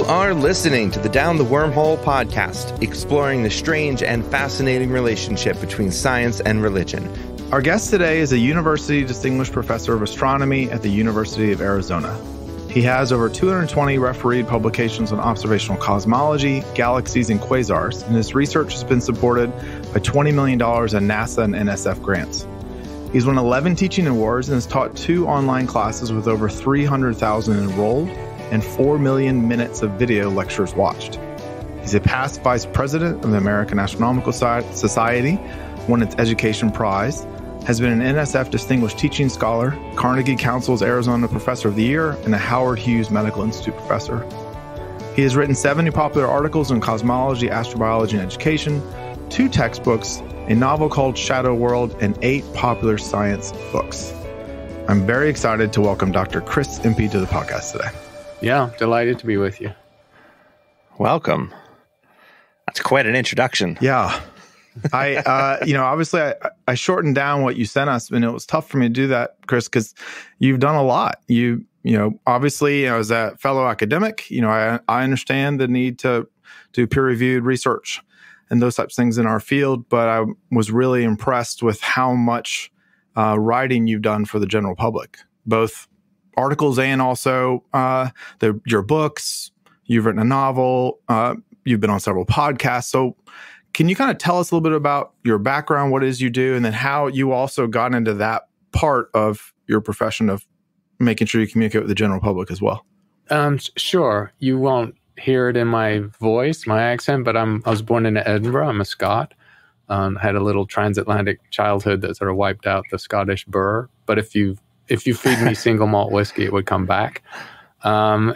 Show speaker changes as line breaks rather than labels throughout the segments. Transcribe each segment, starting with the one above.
You are listening to the Down the Wormhole podcast, exploring the strange and fascinating relationship between science and religion.
Our guest today is a University Distinguished Professor of Astronomy at the University of Arizona. He has over 220 refereed publications on observational cosmology, galaxies, and quasars, and his research has been supported by $20 million in NASA and NSF grants. He's won 11 teaching awards and has taught 2 online classes with over 300,000 enrolled and 4 million minutes of video lectures watched. He's a past vice president of the American Astronomical Society, won its education prize, has been an NSF Distinguished Teaching Scholar, Carnegie Council's Arizona Professor of the Year, and a Howard Hughes Medical Institute Professor. He has written 70 popular articles on cosmology, astrobiology, and education, 2 textbooks, a novel called Shadow World, and 8 popular science books. I'm very excited to welcome Dr. Chris Impey to the podcast today.
Yeah, delighted to be with you.
Welcome. That's quite an introduction.
Yeah. Obviously I shortened down what you sent us, and it was tough for me to do that, Chris, because you've done a lot. Obviously, as a fellow academic, I understand the need to do peer-reviewed research and those types of things in our field, but I was really impressed with how much writing you've done for the general public, both articles and also your books. You've written a novel. You've been on several podcasts. So can you kind of tell us a little bit about your background, what it is you do, and then how you also got into that part of your profession of making sure you communicate with the general public as well?
Sure. You won't hear it in my voice, my accent, but I was born in Edinburgh. I'm a Scot. Had a little transatlantic childhood that sort of wiped out the Scottish burr. But if you feed me single malt whiskey, it would come back. And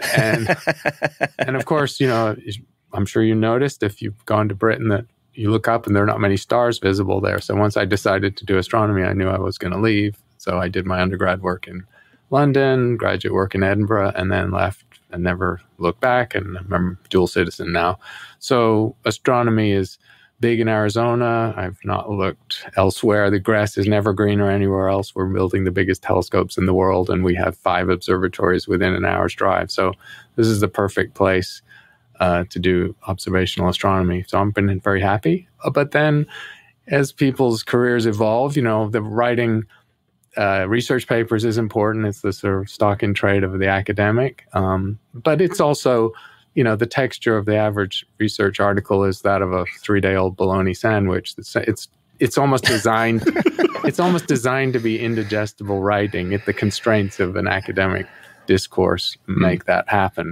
of course, I'm sure you noticed if you've gone to Britain that you look up and there are not many stars visible there. So once I decided to do astronomy, I knew I was going to leave. So I did my undergrad work in London, graduate work in Edinburgh, and then left and never looked back. And I'm a dual citizen now. So astronomy is big in Arizona. I've not looked elsewhere. The grass is never greener anywhere else. We're building the biggest telescopes in the world, and we have 5 observatories within an hour's drive. So this is the perfect place to do observational astronomy. So I've been very happy. But then as people's careers evolve, the writing research papers is important. It's the sort of stock in trade of the academic. But it's also, the texture of the average research article is that of a 3-day-old bologna sandwich. It's almost designed to be indigestible writing. The constraints of an academic discourse make that happen.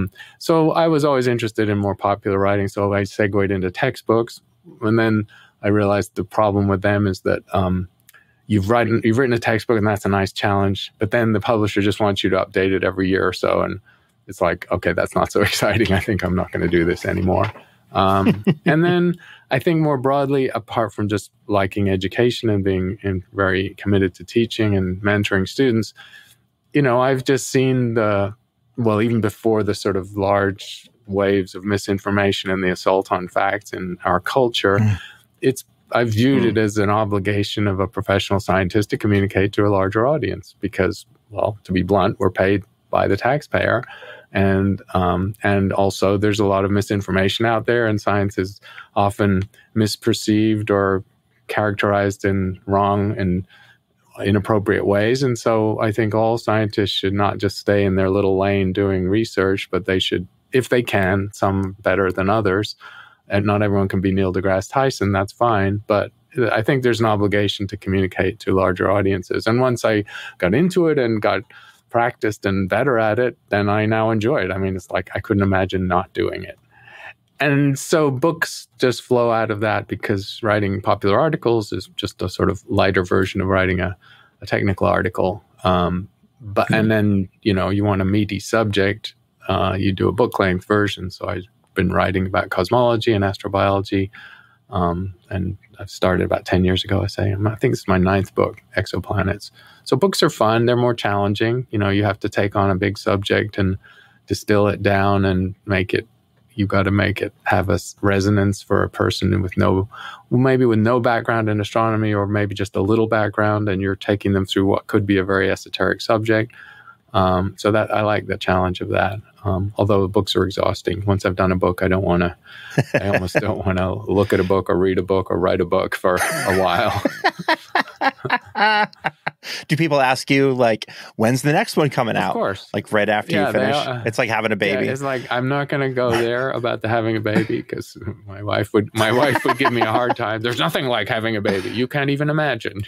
So I was always interested in more popular writing, so I segued into textbooks. And then I realized the problem with them is that you've written a textbook, and that's a nice challenge, but then the publisher just wants you to update it every year or so, and it's like, okay, that's not so exciting. I think I'm not going to do this anymore. And then I think more broadly, apart from just liking education and being very committed to teaching and mentoring students, I've just seen even before the sort of large waves of misinformation and the assault on facts in our culture, I've viewed it as an obligation of a professional scientist to communicate to a larger audience because, well, to be blunt, we're paid by the taxpayer. And also there's a lot of misinformation out there, and science is often misperceived or characterized in wrong and inappropriate ways. And so I think all scientists should not just stay in their little lane doing research, but they should, if they can, some better than others. And not everyone can be Neil deGrasse Tyson, that's fine. But I think there's an obligation to communicate to larger audiences. And once I got into it and got practiced and better at it, then I now enjoy it. I mean, it's like I couldn't imagine not doing it. And so books just flow out of that because writing popular articles is just a sort of lighter version of writing a technical article. And then, you want a meaty subject, you do a book-length version. So I've been writing about cosmology and astrobiology, and I've started about 10 years ago, I think it's my 9th book, Exoplanets. So books are fun. They're more challenging. You have to take on a big subject and distill it down and you got to make it have a resonance for a person with no background in astronomy, or maybe just a little background, and you're taking them through what could be a very esoteric subject. So that I like the challenge of that. Although the books are exhausting. Once I've done a book, I almost don't want to look at a book or read a book or write a book for a while.
Do people ask you, like, when's the next one coming out?
Of course.
Like right after you finish? It's like having a baby.
Yeah, it's like, I'm not going to go there about the having a baby because my wife would give me a hard time. There's nothing like having a baby. You can't even imagine,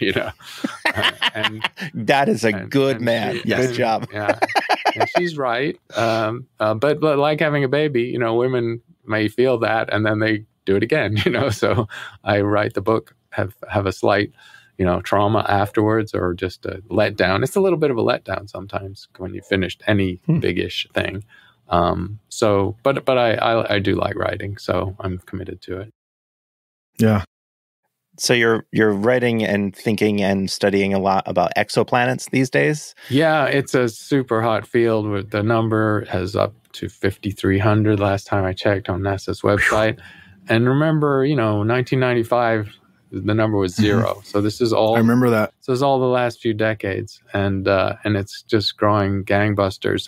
And
that is a good man. Good job.
Yeah, she's right. But like having a baby, women may feel that and then they do it again, So I write the book, have a slight trauma afterwards, or just a letdown. It's a little bit of a letdown sometimes when you finished any big-ish thing. But I do like writing, so I'm committed to it.
Yeah.
So you're writing and thinking and studying a lot about exoplanets these days?
Yeah, it's a super hot field. With the number has up to 5,300 last time I checked on NASA's website. And remember, 1995. The number was 0. So this is all.
I remember that.
So it's all the last few decades, and it's just growing gangbusters.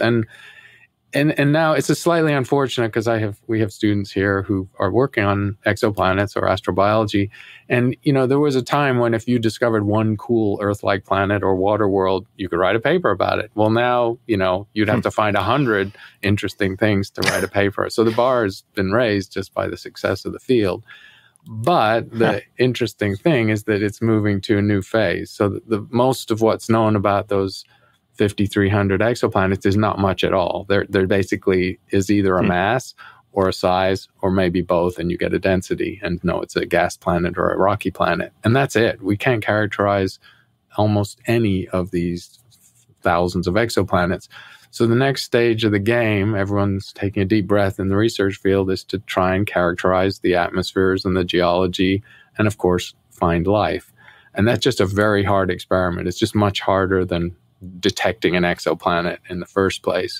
And now it's a slightly unfortunate because we have students here who are working on exoplanets or astrobiology, and there was a time when if you discovered one cool Earth-like planet or water world, you could write a paper about it. Well, now you'd have to find 100 interesting things to write a paper. So the bar has been raised just by the success of the field. But the interesting thing is that it's moving to a new phase. So the most of what's known about those 5,300 exoplanets is not much at all. There basically is either a mass or a size or maybe both, and you get a density and it's a gas planet or a rocky planet. And that's it. We can't characterize almost any of these thousands of exoplanets. So the next stage of the game, everyone's taking a deep breath in the research field, is to try and characterize the atmospheres and the geology and, of course, find life. And that's just a very hard experiment. It's just much harder than detecting an exoplanet in the first place.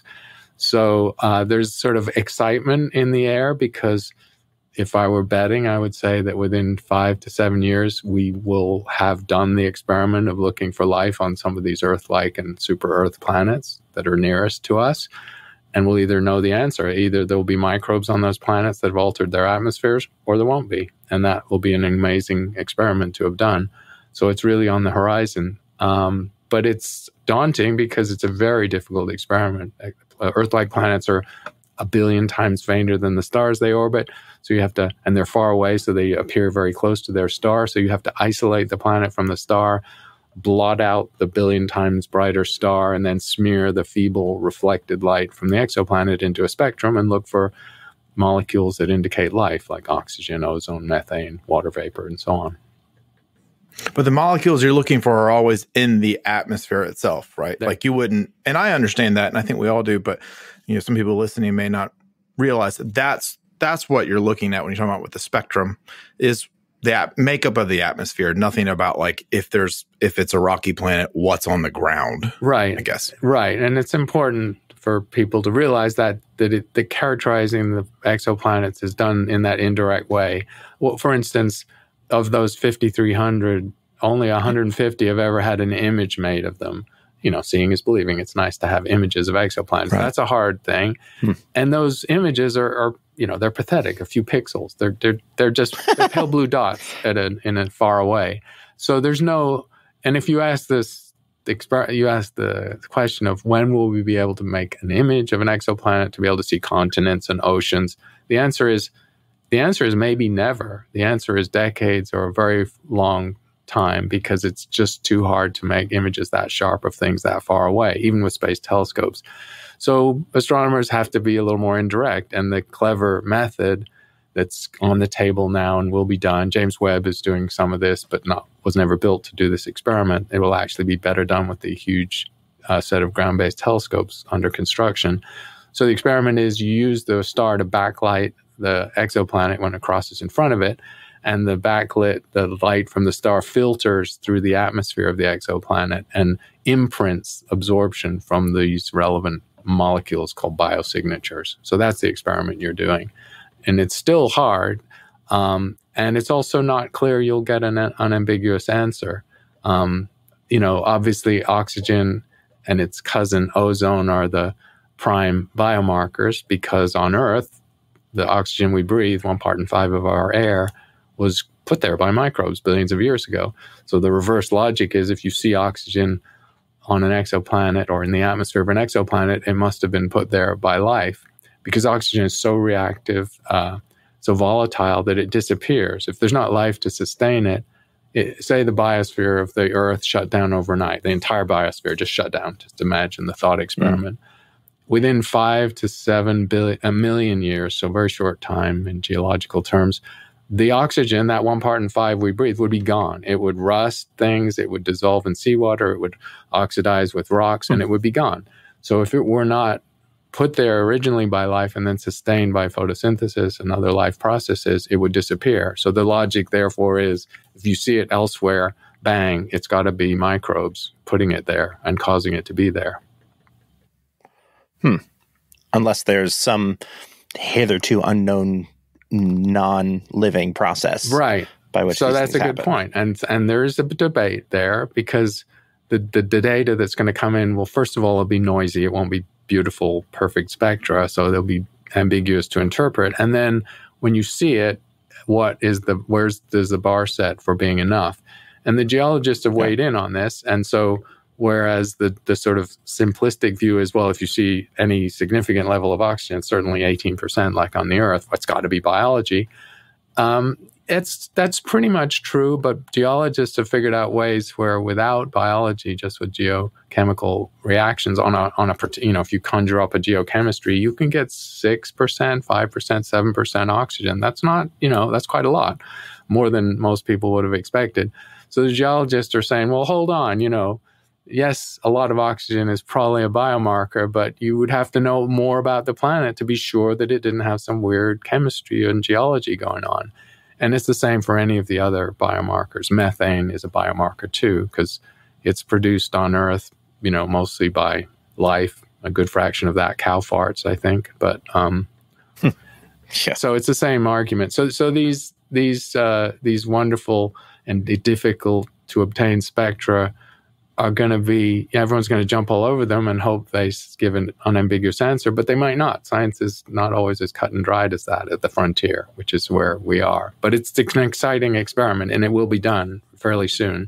So there's sort of excitement in the air because if I were betting, I would say that within 5 to 7 years, we will have done the experiment of looking for life on some of these Earth-like and super-Earth planets that are nearest to us. And we'll either know the answer. Either there will be microbes on those planets that have altered their atmospheres, or there won't be. And that will be an amazing experiment to have done. So it's really on the horizon. But it's daunting because it's a very difficult experiment. Earth-like planets are 1 billion times fainter than the stars they orbit. So you have to, and they're far away, so they appear very close to their star. So you have to isolate the planet from the star, blot out the 1 billion times brighter star, and then smear the feeble reflected light from the exoplanet into a spectrum and look for molecules that indicate life, like oxygen, ozone, methane, water vapor, and so on.
But the molecules you're looking for are always in the atmosphere itself, right? Like you wouldn't, and I understand that, and I think we all do, but some people listening may not realize that that's what you're looking at when you're talking about with the spectrum is the makeup of the atmosphere. Nothing about like if it's a rocky planet, what's on the ground,
right?
I guess,
right. And it's important for people to realize that the characterizing the exoplanets is done in that indirect way. Well, for instance, of those 5,300, only 150 have ever had an image made of them. Seeing is believing. It's nice to have images of exoplanets. Right. That's a hard thing. And those images are they're pathetic, a few pixels. They're just they're pale blue dots in a far away. So there's no, and if you ask you ask the question of when will we be able to make an image of an exoplanet to be able to see continents and oceans, the answer is maybe never. The answer is decades or a very long time, because it's just too hard to make images that sharp of things that far away, even with space telescopes. So astronomers have to be a little more indirect, and the clever method that's on the table now and will be done, James Webb is doing some of this, but was never built to do this experiment. It will actually be better done with the huge set of ground-based telescopes under construction. So the experiment is you use the star to backlight the exoplanet when it crosses in front of it, and the light from the star filters through the atmosphere of the exoplanet and imprints absorption from these relevant molecules called biosignatures. So that's the experiment you're doing. And it's still hard, and it's also not clear you'll get an unambiguous answer. Obviously oxygen and its cousin ozone are the prime biomarkers, because on Earth, the oxygen we breathe, 1 part in 5 of our air, was put there by microbes billions of years ago. So the reverse logic is, if you see oxygen on an exoplanet or in the atmosphere of an exoplanet, it must have been put there by life, because oxygen is so reactive, so volatile, that it disappears. If there's not life to sustain it, say the biosphere of the Earth shut down overnight, the entire biosphere just shut down. Just imagine the thought experiment. Within 5 to 7 million years, so very short time in geological terms, the oxygen, that 1 part in 5 we breathe, would be gone. It would rust things, it would dissolve in seawater, it would oxidize with rocks, and it would be gone. So if it were not put there originally by life and then sustained by photosynthesis and other life processes, it would disappear. So the logic, therefore, is if you see it elsewhere, bang, it's got to be microbes putting it there and causing it to be there.
Unless there's some hitherto unknown non-living process.
Right.
By which
so
these
that's
things
a good
happen.
point. And there is a debate there, because the data that's going to come in, well, first of all, it'll be noisy. It won't be beautiful, perfect spectra, so they'll be ambiguous to interpret. And then when you see it, where's the bar set for being enough? And the geologists have weighed in on this. And so whereas the sort of simplistic view is, well, if you see any significant level of oxygen, certainly 18% like on the Earth, it's got to be biology. That's pretty much true, but geologists have figured out ways where without biology, just with geochemical reactions if you conjure up a geochemistry, you can get 6%, 5%, 7% oxygen. That's not, that's quite a lot, more than most people would have expected. So the geologists are saying, well, hold on, yes, a lot of oxygen is probably a biomarker, but you would have to know more about the planet to be sure that it didn't have some weird chemistry and geology going on. And it's the same for any of the other biomarkers. Methane is a biomarker too, because it's produced on Earth, mostly by life. A good fraction of that cow farts, I think. But so it's the same argument. So these wonderful and difficult to obtain spectra are going to be, everyone's going to jump all over them and hope they give an unambiguous answer, but they might not. Science is not always as cut and dried as that at the frontier, which is where we are. But it's an exciting experiment, and it will be done fairly soon.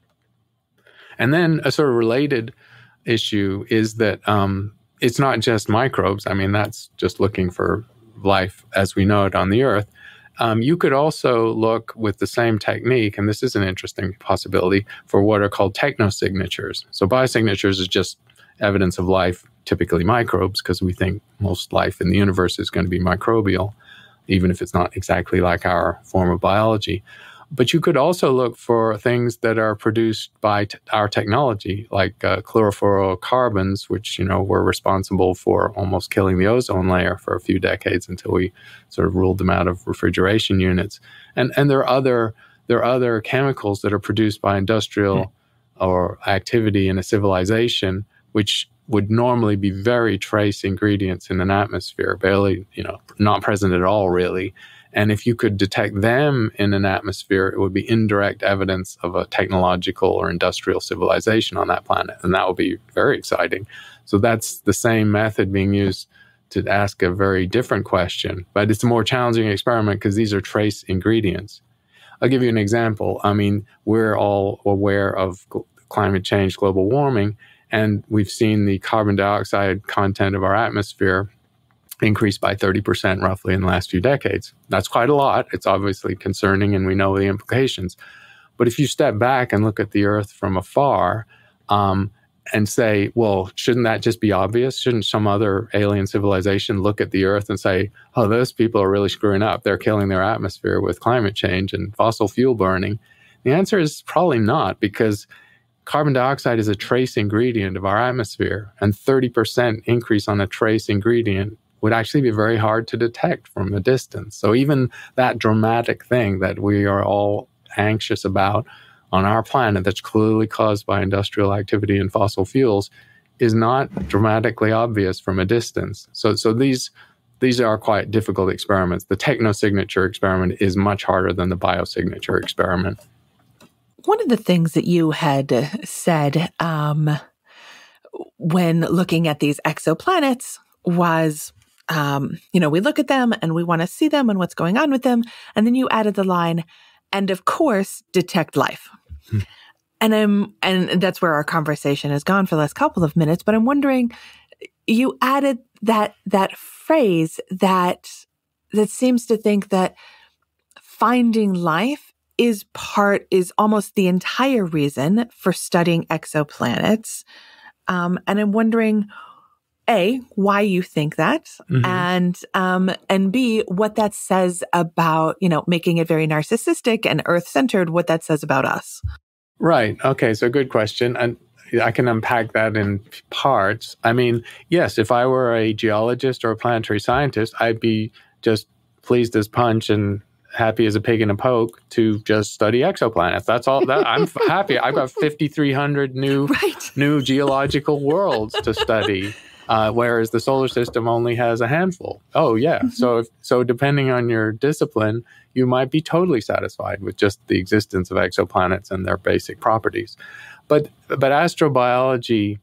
And then a sort of related issue is that it's not just microbes. I mean, that's just looking for life as we know it on the Earth. You could also look with the same technique, and this is an interesting possibility, for what are called technosignatures. So biosignatures is just evidence of life, typically microbes, because we think most life in the universe is going to be microbial, even if it's not exactly like our form of biology. But you could also look for things that are produced by our technology, like chlorofluorocarbons, which, were responsible for almost killing the ozone layer for a few decades until we sort of ruled them out of refrigeration units. And there are other chemicals that are produced by industrial or activity in a civilization, which would normally be very trace ingredients in an atmosphere, barely, not present at all, really. And if you could detect them in an atmosphere, it would be indirect evidence of a technological or industrial civilization on that planet. And that would be very exciting. So that's the same method being used to ask a very different question. But it's a more challenging experiment because these are trace ingredients. I'll give you an example. I mean, we're all aware of climate change, global warming, and we've seen the carbon dioxide content of our atmosphere increased by 30% roughly in the last few decades. That's quite a lot. It's obviously concerning, and we know the implications. But if you step back and look at the Earth from afar and say, well, shouldn't that just be obvious? Shouldn't some other alien civilization look at the Earth and say, oh, those people are really screwing up. They're killing their atmosphere with climate change and fossil fuel burning? The answer is probably not, because carbon dioxide is a trace ingredient of our atmosphere, and 30% increase on a trace ingredient would actually be very hard to detect from a distance. So even that dramatic thing that we are all anxious about on our planet that's clearly caused by industrial activity and fossil fuels is not dramatically obvious from a distance. So these are quite difficult experiments. The technosignature experiment is much harder than the biosignature experiment.
One of the things that you had said when looking at these exoplanets was, we look at them and we want to see them and what's going on with them. And then you added the line, and of course, detect life. And that's where our conversation has gone for the last couple of minutes. But I'm wondering, you added that phrase that seems to think that finding life is almost the entire reason for studying exoplanets. And I'm wondering, A, why you think that, and B, what that says about, making it very narcissistic and Earth-centered, what that says about us.
Right. Okay. So good question. And I can unpack that in parts. I mean, yes, if I were a geologist or a planetary scientist, I'd be just pleased as punch and happy as a pig in a poke to just study exoplanets. That's all. I'm happy. I've got 5,300 new geological worlds to study, whereas the solar system only has a handful. Oh, yeah. So depending on your discipline, you might be totally satisfied with just the existence of exoplanets and their basic properties. But astrobiology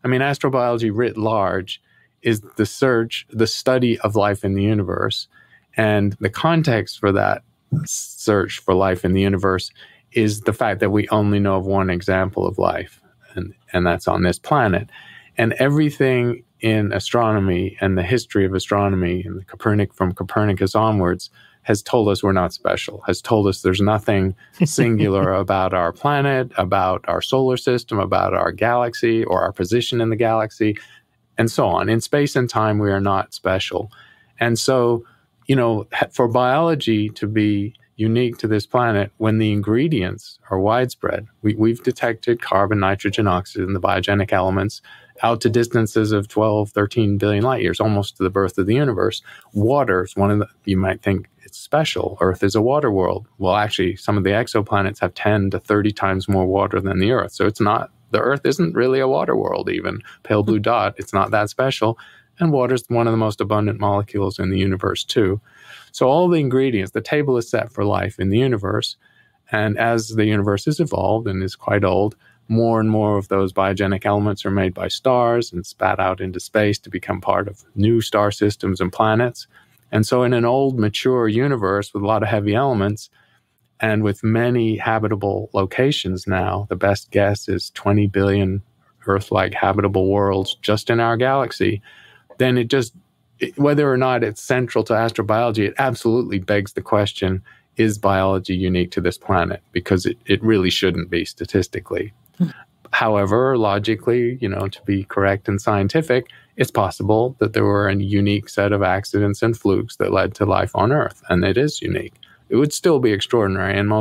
writ large is the study of life in the universe. And the context for that search for life in the universe is the fact that we only know of one example of life, and that's on this planet. And everything in astronomy and the history of astronomy and from Copernicus onwards has told us we're not special, has told us there's nothing singular about our planet, about our solar system, about our galaxy or our position in the galaxy, and so on. In space and time, we are not special. And so, for biology to be unique to this planet, when the ingredients are widespread, we've detected carbon, nitrogen, oxygen, the biogenic elements, out to distances of 12, 13 billion light years, almost to the birth of the universe. Water is you might think it's special. Earth is a water world. Well, actually, some of the exoplanets have 10 to 30 times more water than the Earth. So the Earth isn't really a water world even. Pale blue dot, it's not that special. And water is one of the most abundant molecules in the universe too. So all the ingredients, the table is set for life in the universe. And as the universe has evolved and is quite old, more and more of those biogenic elements are made by stars and spat out into space to become part of new star systems and planets. And so in an old, mature universe with a lot of heavy elements and with many habitable locations now, the best guess is 20 billion Earth-like habitable worlds just in our galaxy, then whether or not it's central to astrobiology, it absolutely begs the question, is biology unique to this planet? Because it really shouldn't be statistically. However, logically, to be correct and scientific, it's possible that there were a unique set of accidents and flukes that led to life on Earth, and it is unique. It would still be extraordinary, and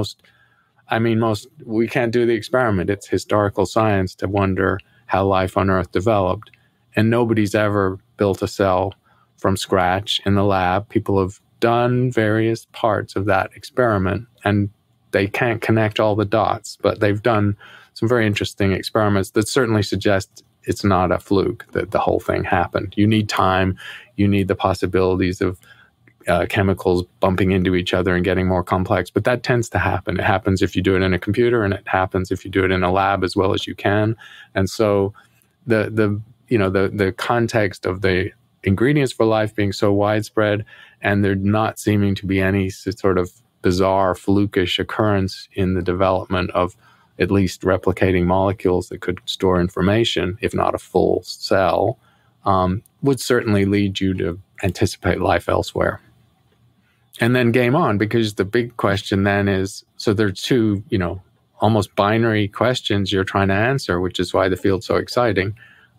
we can't do the experiment. It's historical science to wonder how life on Earth developed, and nobody's ever built a cell from scratch in the lab. People have done various parts of that experiment, and they can't connect all the dots, but they've done some very interesting experiments that certainly suggest it's not a fluke that the whole thing happened. You need time. You need the possibilities of chemicals bumping into each other and getting more complex. But that tends to happen. It happens if you do it in a computer, and it happens if you do it in a lab as well as you can. And so the context of the ingredients for life being so widespread, and there not seeming to be any sort of bizarre, flukish occurrence in the development of at least replicating molecules that could store information, if not a full cell, would certainly lead you to anticipate life elsewhere. And then game on, because the big question then is, so there are two, almost binary questions you're trying to answer, which is why the field's so exciting.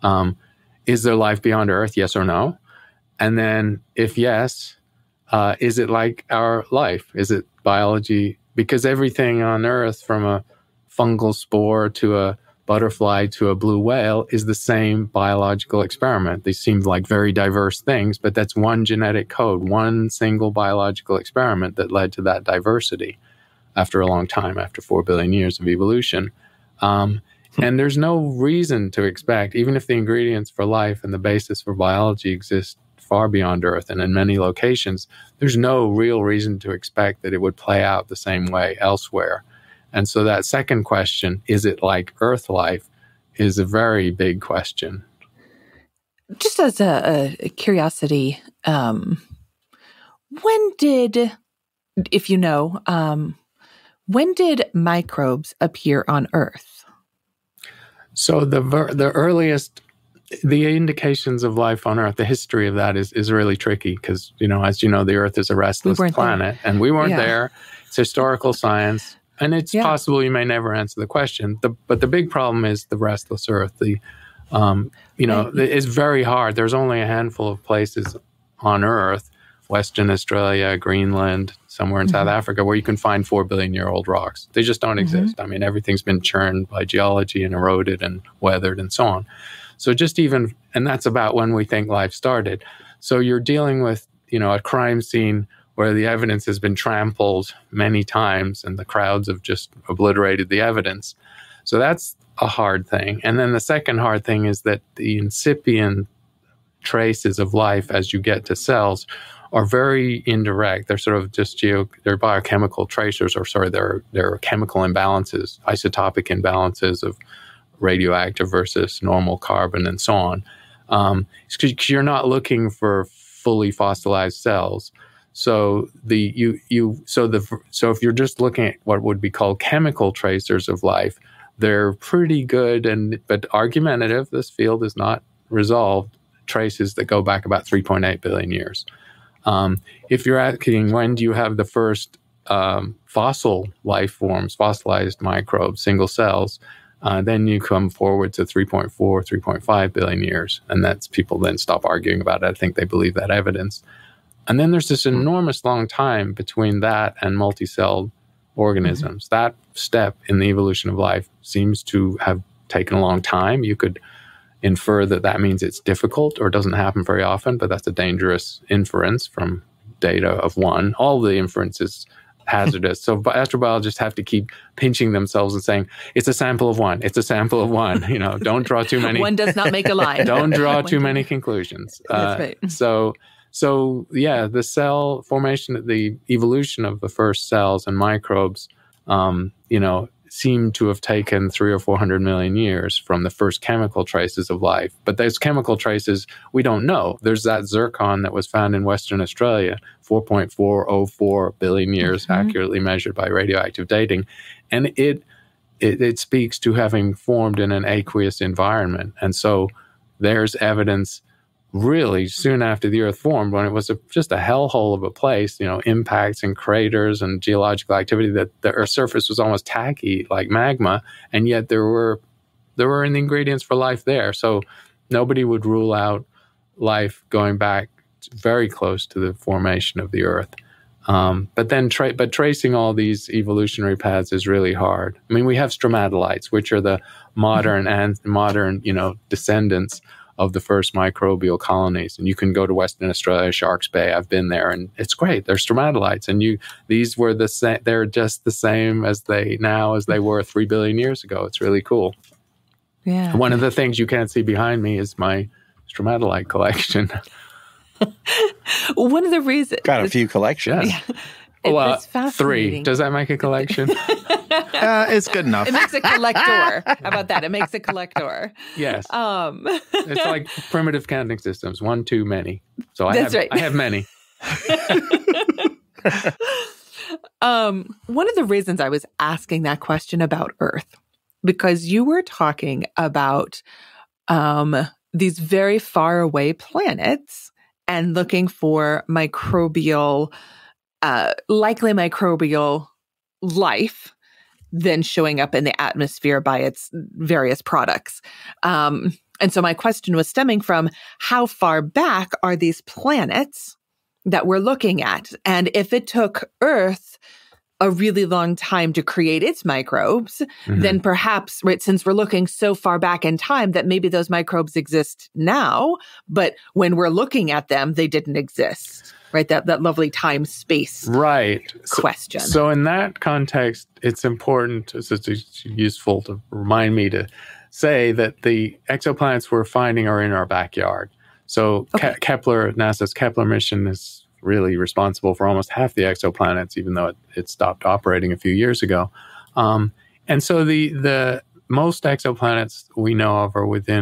Is there life beyond Earth, yes or no? And then if yes, is it like our life? Is it biology? Because everything on Earth, from a fungal spore to a butterfly to a blue whale, is the same biological experiment. They seem like very diverse things, but that's one genetic code, one single biological experiment that led to that diversity after a long time, after 4 billion years of evolution. And there's no reason to expect, even if the ingredients for life and the basis for biology exist far beyond Earth and in many locations, there's no real reason to expect that it would play out the same way elsewhere. And so that second question, is it like Earth life, is a very big question.
Just as a curiosity, when did, if you know, when did microbes appear on Earth?
So the earliest, the indications of life on Earth, the history of that is really tricky because, as you know, the Earth is a restless planet and we weren't there. It's historical science. And it's possible you may never answer the question. But the big problem is the restless Earth. It's very hard. There's only a handful of places on Earth, Western Australia, Greenland, somewhere in South Africa, where you can find 4 billion-year-old rocks. They just don't exist. I mean, everything's been churned by geology and eroded and weathered and so on. So and that's about when we think life started. So you're dealing with, a crime scene where the evidence has been trampled many times and the crowds have just obliterated the evidence. So that's a hard thing. And then the second hard thing is that the incipient traces of life as you get to cells are very indirect. They're sort of just they're biochemical tracers, or they're chemical imbalances, isotopic imbalances of radioactive versus normal carbon and so on. Because you're not looking for fully fossilized cells. So so if you're just looking at what would be called chemical tracers of life, they're pretty good but argumentative. This field is not resolved. Traces that go back about 3.8 billion years. If you're asking when do you have the first fossil life forms, fossilized microbes, single cells, then you come forward to 3.4, 3.5 billion years. And that's people then stop arguing about it. I think they believe that evidence. And then there's this enormous long time between that and multicelled organisms. That step in the evolution of life seems to have taken a long time. You could infer that means it's difficult or doesn't happen very often, but that's a dangerous inference from data of one. All the inferences hazardous. So astrobiologists have to keep pinching themselves and saying, it's a sample of one. It's a sample of one. Don't draw too many.
One does not make a line.
Don't draw too many conclusions.
That's right.
So the cell formation, the evolution of the first cells and microbes, seem to have taken 300 or 400 million years from the first chemical traces of life. But those chemical traces, we don't know. There's that zircon that was found in Western Australia, 4.404 billion years, accurately measured by radioactive dating. And it speaks to having formed in an aqueous environment. And so there's evidence really soon after the Earth formed, when it was just a hellhole of a place, impacts and craters and geological activity, that the Earth's surface was almost tacky like magma, and yet there were the ingredients for life there. So nobody would rule out life going back very close to the formation of the Earth. But tracing all these evolutionary paths is really hard. I mean, we have stromatolites, which are the modern descendants of the first microbial colonies. And you can go to Western Australia, Sharks Bay. I've been there, and it's great. They're stromatolites, and these were the same. They're just the same as they were 3 billion years ago. It's really cool.
Yeah.
And one of the things you can't see behind me is my stromatolite collection.
One of the reasons
got a few collections.
Yeah. It's fascinating.
3. Does that make a collection?
It's good enough.
It makes a collector. How about that? It makes a collector.
Yes. It's like primitive counting systems. 1, 2, many. So I have many.
One of the reasons I was asking that question about Earth, because you were talking about these very far away planets and looking for likely microbial life then showing up in the atmosphere by its various products. And so my question was stemming from how far back are these planets that we're looking at? And if it took Earth a really long time to create its microbes, then perhaps, right, since we're looking so far back in time that maybe those microbes exist now, but when we're looking at them, they didn't exist. Right, that lovely time-space question. So in that context, it's important, it's useful to remind me to say that the exoplanets we're finding are in our backyard. So Kepler, NASA's Kepler mission is really responsible for almost half the exoplanets, even though it stopped operating a few years ago. And so the most exoplanets we know of are within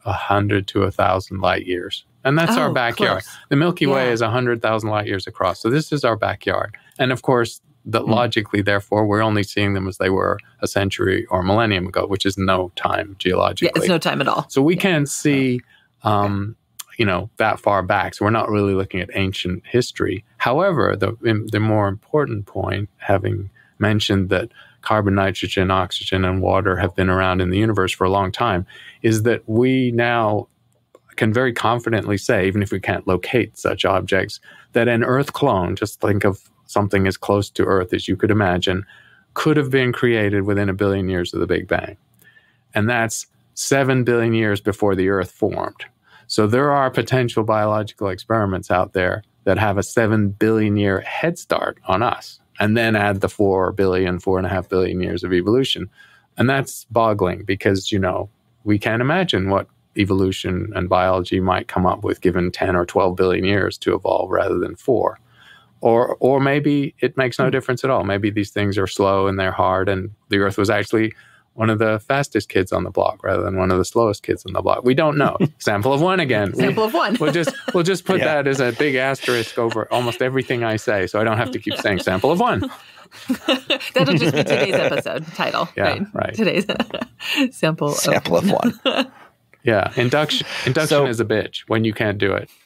100 to 1,000 light years. And that's our backyard.
Close.
The Milky Way is 100,000 light years across. So this is our backyard. And of course, logically, therefore, we're only seeing them as they were a century or millennium ago, which is no time geologically.
Yeah, it's no time at all.
So we can't see, that far back. So we're not really looking at ancient history. However, the more important point, having mentioned that carbon, nitrogen, oxygen, and water have been around in the universe for a long time, is that we now can very confidently say, even if we can't locate such objects, that an Earth clone, just think of something as close to Earth as you could imagine, could have been created within 1 billion years of the Big Bang. And that's 7 billion years before the Earth formed. So there are potential biological experiments out there that have a 7 billion year head start on us, and then add the 4.5 billion years of evolution. And that's boggling because, we can't imagine what evolution and biology might come up with given 10 or 12 billion years to evolve rather than 4. Or maybe it makes no difference at all. Maybe these things are slow and they're hard, and the Earth was actually one of the fastest kids on the block rather than one of the slowest kids on the block. We don't know. Sample of one again.
Sample of one.
We'll just put that as a big asterisk over almost everything I say, so I don't have to keep saying sample of one.
That'll just be today's episode title.
Yeah, right.
Today's sample
of one.
Yeah, induction is a bitch when you can't do it.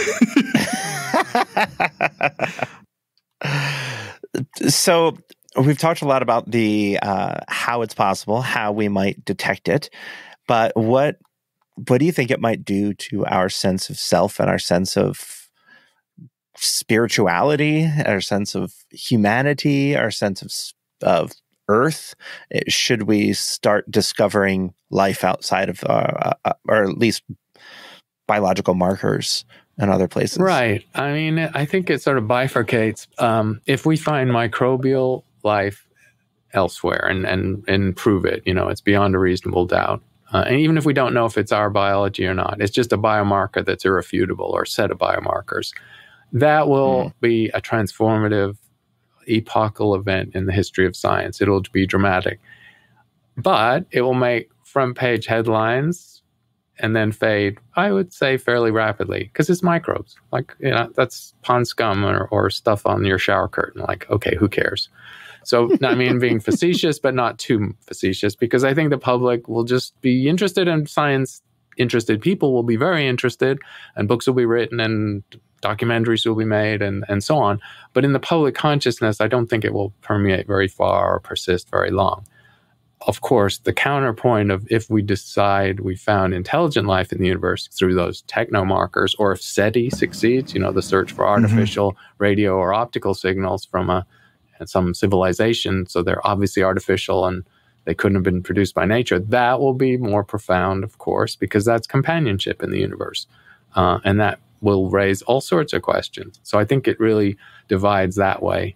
So we've talked a lot about the how it's possible, how we might detect it, but what do you think it might do to our sense of self and our sense of spirituality, our sense of humanity, our sense of Earth? Should we start discovering life outside of, or at least biological markers in other places?
Right. I mean, I think it sort of bifurcates. If we find microbial life elsewhere and prove it, it's beyond a reasonable doubt. And even if we don't know if it's our biology or not, it's just a biomarker that's irrefutable or a set of biomarkers. That will be a transformative, epochal event in the history of science. It'll be dramatic. But it will make front page headlines and then fade, I would say, fairly rapidly, because it's microbes. That's pond scum or stuff on your shower curtain. Okay, who cares? So, I mean, being facetious, but not too facetious, because I think the public will just be interested in science. Interested people will be very interested, and books will be written, and documentaries will be made, and so on. But in the public consciousness, I don't think it will permeate very far or persist very long. Of course, the counterpoint of if we decide we found intelligent life in the universe through those technomarkers, or if SETI succeeds, the search for artificial radio or optical signals from some civilization, so they're obviously artificial and they couldn't have been produced by nature, that will be more profound, of course, because that's companionship in the universe. And that will raise all sorts of questions. So I think it really divides that way.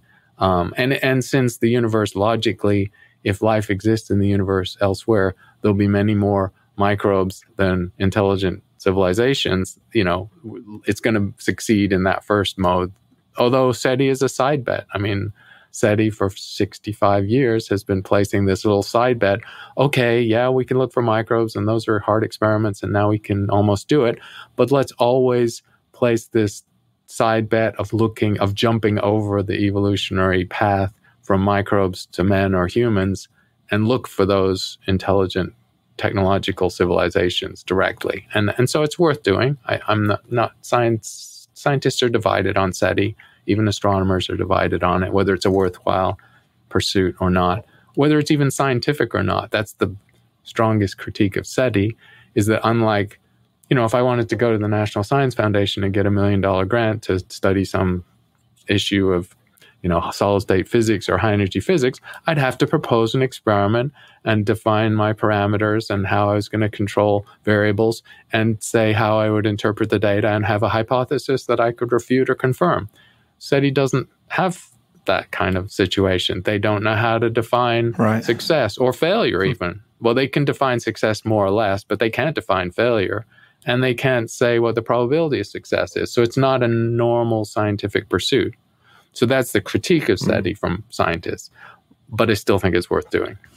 And since the universe logically, if life exists in the universe elsewhere, there'll be many more microbes than intelligent civilizations. It's going to succeed in that first mode. Although SETI is a side bet. I mean, SETI for 65 years has been placing this little side bet. Okay, yeah, we can look for microbes, and those are hard experiments, and now we can almost do it. But let's always place this side bet of jumping over the evolutionary path from microbes to men or humans and look for those intelligent technological civilizations directly. And so it's worth doing. I'm not scientists are divided on SETI. Even astronomers are divided on it, whether it's a worthwhile pursuit or not, whether it's even scientific or not. That's the strongest critique of SETI, is that unlike, if I wanted to go to the National Science Foundation and get $1 million grant to study some issue of, solid-state physics or high-energy physics, I'd have to propose an experiment and define my parameters and how I was going to control variables and say how I would interpret the data and have a hypothesis that I could refute or confirm. SETI doesn't have that kind of situation. They don't know how to define success or failure even. Well, they can define success more or less, but they can't define failure. And they can't say what the probability of success is. So it's not a normal scientific pursuit. So that's the critique of SETI from scientists. But I still think it's worth doing.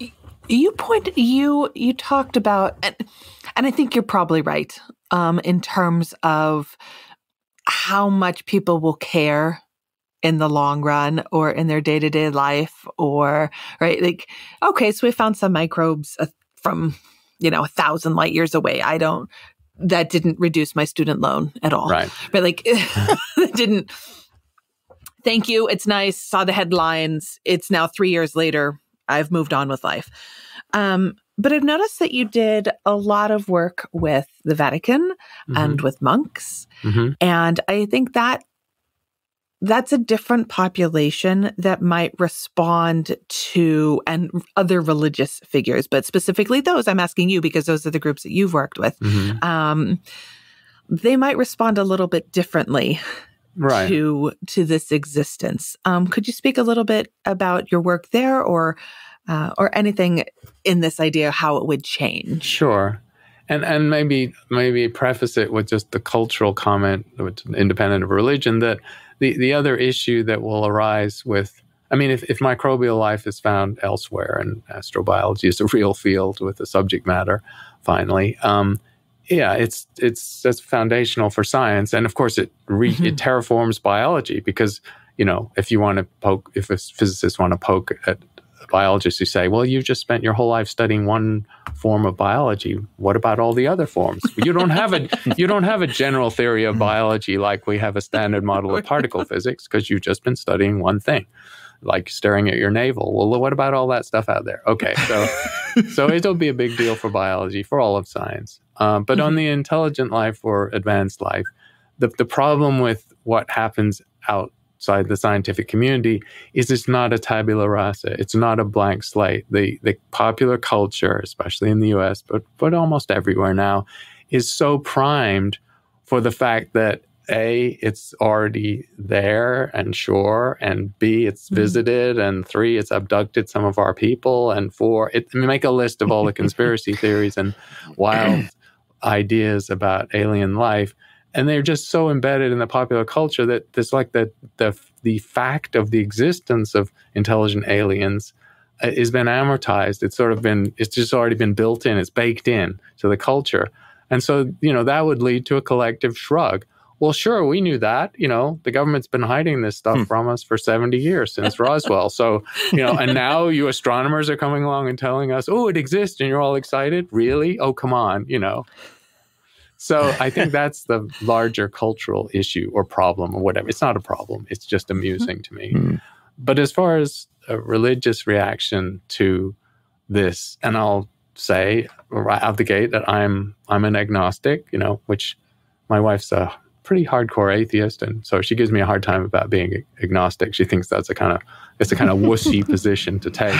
You talked about, and I think you're probably right, in terms of how much people will care in the long run or in their day-to-day life, or, right, like, okay, so we found some microbes from, 1,000 light years away. That didn't reduce my student loan at all.
Right.
But like, it didn't, thank you, it's nice, saw the headlines, it's now 3 years later, I've moved on with life. But I've noticed that you did a lot of work with the Vatican and with monks. And I think that's a different population that might respond to, and other religious figures, but specifically those, I'm asking you because those are the groups that you've worked with. They might respond a little bit differently to this existence. Could you speak a little bit about your work there, or anything in this idea how it would change? Sure.
And maybe preface it with just the cultural comment, which independent of religion, that the other issue that will arise with, if microbial life is found elsewhere and astrobiology is a real field with the subject matter, finally, that's foundational for science. And of course, it terraforms biology, because, if a physicist want to poke at biologists who say, well, you've just spent your whole life studying one form of biology. What about all the other forms? You don't have a general theory of biology like we have a standard model of particle physics, because you've just been studying one thing, like staring at your navel. Well, what about all that stuff out there? Okay, so it'll be a big deal for biology, for all of science. But on the intelligent life or advanced life, the problem with what happens outside the scientific community is it's not a tabula rasa. It's not a blank slate. The popular culture, especially in the US, but almost everywhere now, is so primed for the fact that A, it's already there and sure, and B, it's visited, and 3, it's abducted some of our people, and 4, make a list of all the conspiracy theories and wild ideas about alien life. And they're just so embedded in the popular culture that it's like the fact of the existence of intelligent aliens has been amortized. It's just already been built in. It's baked in to the culture. And so, that would lead to a collective shrug. Well, sure, we knew that. The government's been hiding this stuff from us for 70 years since Roswell. So, and now you astronomers are coming along and telling us, oh, it exists, and you're all excited? Really? Oh, come on, So I think that's the larger cultural issue or problem or whatever. It's not a problem. It's just amusing to me. But as far as a religious reaction to this, and I'll say right out the gate that I'm an agnostic, which my wife's a pretty hardcore atheist, and so she gives me a hard time about being agnostic. She thinks it's a kind of wussy position to take.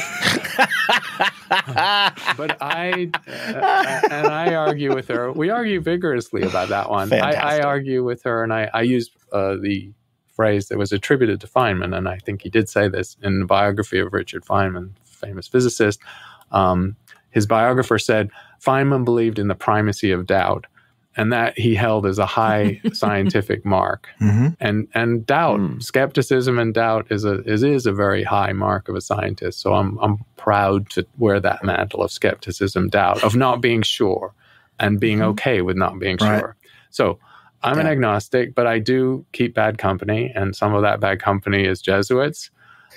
But I argue with her. We argue vigorously about that one. I argue with her, and I use the phrase that was attributed to Feynman, and I think he did say this in the biography of Richard Feynman, famous physicist. His biographer said Feynman believed in the primacy of doubt, and that he held as a high scientific mark. And doubt, skepticism and doubt is a very high mark of a scientist. So I'm proud to wear that mantle of skepticism, doubt, of not being sure, and being okay with not being sure. So I'm an agnostic, but I do keep bad company, and some of that bad company is Jesuits.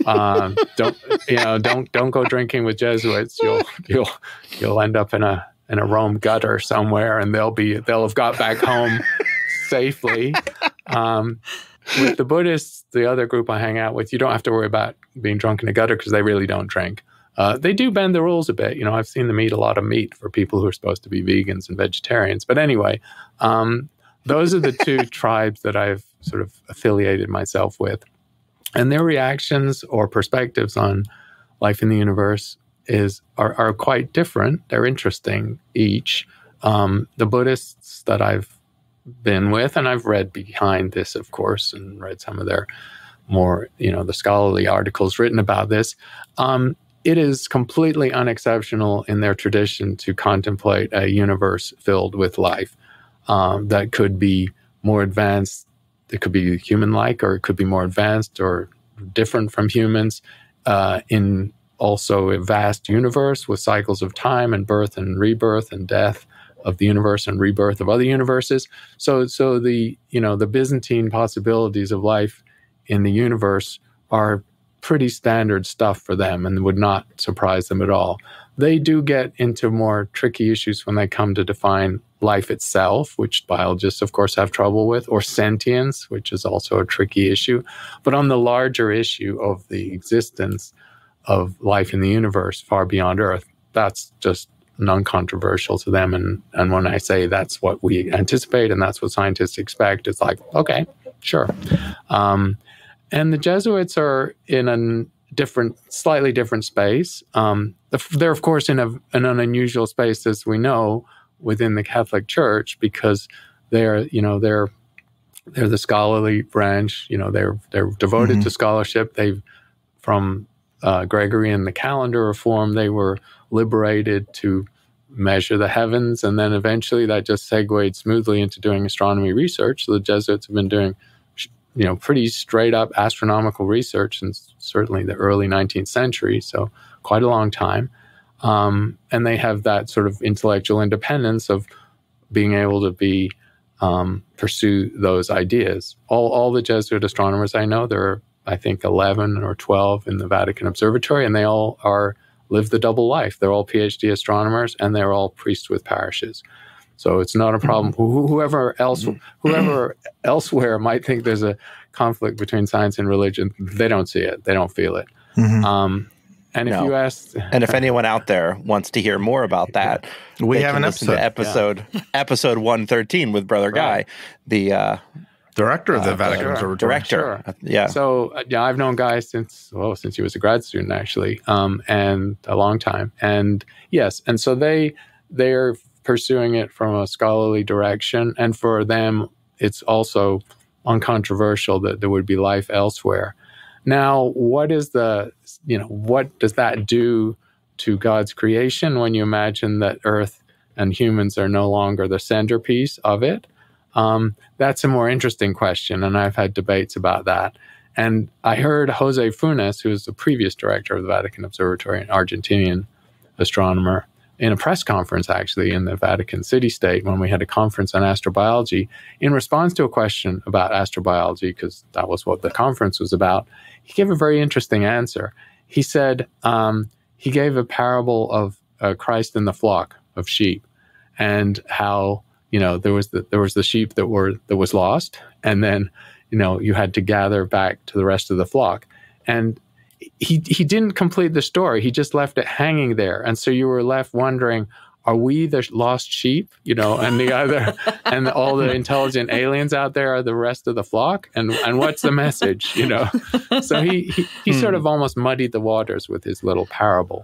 Don't go drinking with Jesuits. You'll end up in a Rome gutter somewhere, and they'll have got back home safely. With the Buddhists, the other group I hang out with, you don't have to worry about being drunk in a gutter because they really don't drink. They do bend the rules a bit. I've seen them eat a lot of meat for people who are supposed to be vegans and vegetarians. But anyway, those are the two tribes that I've sort of affiliated myself with. And their reactions or perspectives on life in the universe are quite different. They're interesting each. The Buddhists that I've been with, and I've read behind this, of course, and read some of their more, the scholarly articles written about this. It is completely unexceptional in their tradition to contemplate a universe filled with life that could be more advanced. It could be human-like, or it could be more advanced or different from humans in also a vast universe with cycles of time and birth and rebirth and death of the universe and rebirth of other universes. So the Byzantine possibilities of life in the universe are pretty standard stuff for them and would not surprise them at all. They do get into more tricky issues when they come to define life itself, which biologists, of course, have trouble with, or sentience, which is also a tricky issue. But on the larger issue of the existence of life in the universe far beyond Earth, that's just non-controversial to them. And when I say that's what we anticipate and that's what scientists expect, it's like, okay, sure. And the Jesuits are in a slightly different space. They're, of course, in an unusual space, as we know, within the Catholic Church, because they're the scholarly branch. They're devoted to scholarship. From Gregory and the calendar reform, they were liberated to measure the heavens, and then eventually that just segued smoothly into doing astronomy research. So the Jesuits have been doing pretty straight up astronomical research since certainly the early 19th century, so quite a long time. And they have that sort of intellectual independence of being able to pursue those ideas. All the Jesuit astronomers I know, there are, I think, 11 or 12 in the Vatican Observatory, and they all live the double life. They're all PhD astronomers, and they're all priests with parishes. So it's not a problem. Whoever elsewhere might think there's a conflict between science and religion, they don't see it. They don't feel it. And if you ask,
and if anyone out there wants to hear more about that,
we have an
episode 113 with Brother Guy, the
director of the Vatican Observatory.
Director.
Sure.
Yeah.
So I've known Guy since he was a grad student, actually, and a long time. And yes, and so they're pursuing it from a scholarly direction, and for them, it's also uncontroversial that there would be life elsewhere. Now, what does that do to God's creation when you imagine that Earth and humans are no longer the centerpiece of it? That's a more interesting question, and I've had debates about that. And I heard Jose Funes, who was the previous director of the Vatican Observatory, an Argentinian astronomer, in a press conference, actually, in the Vatican City-State, when we had a conference on astrobiology, in response to a question about astrobiology, because that was what the conference was about, he gave a very interesting answer. He said, he gave a parable of Christ and the flock of sheep, and how, there was the sheep that was lost, and then, you had to gather back to the rest of the flock. And he didn't complete the story. He just left it hanging there. And so you were left wondering, are we the lost sheep, and the other, and all the intelligent aliens out there are the rest of the flock? And what's the message, So he sort of almost muddied the waters with his little parable.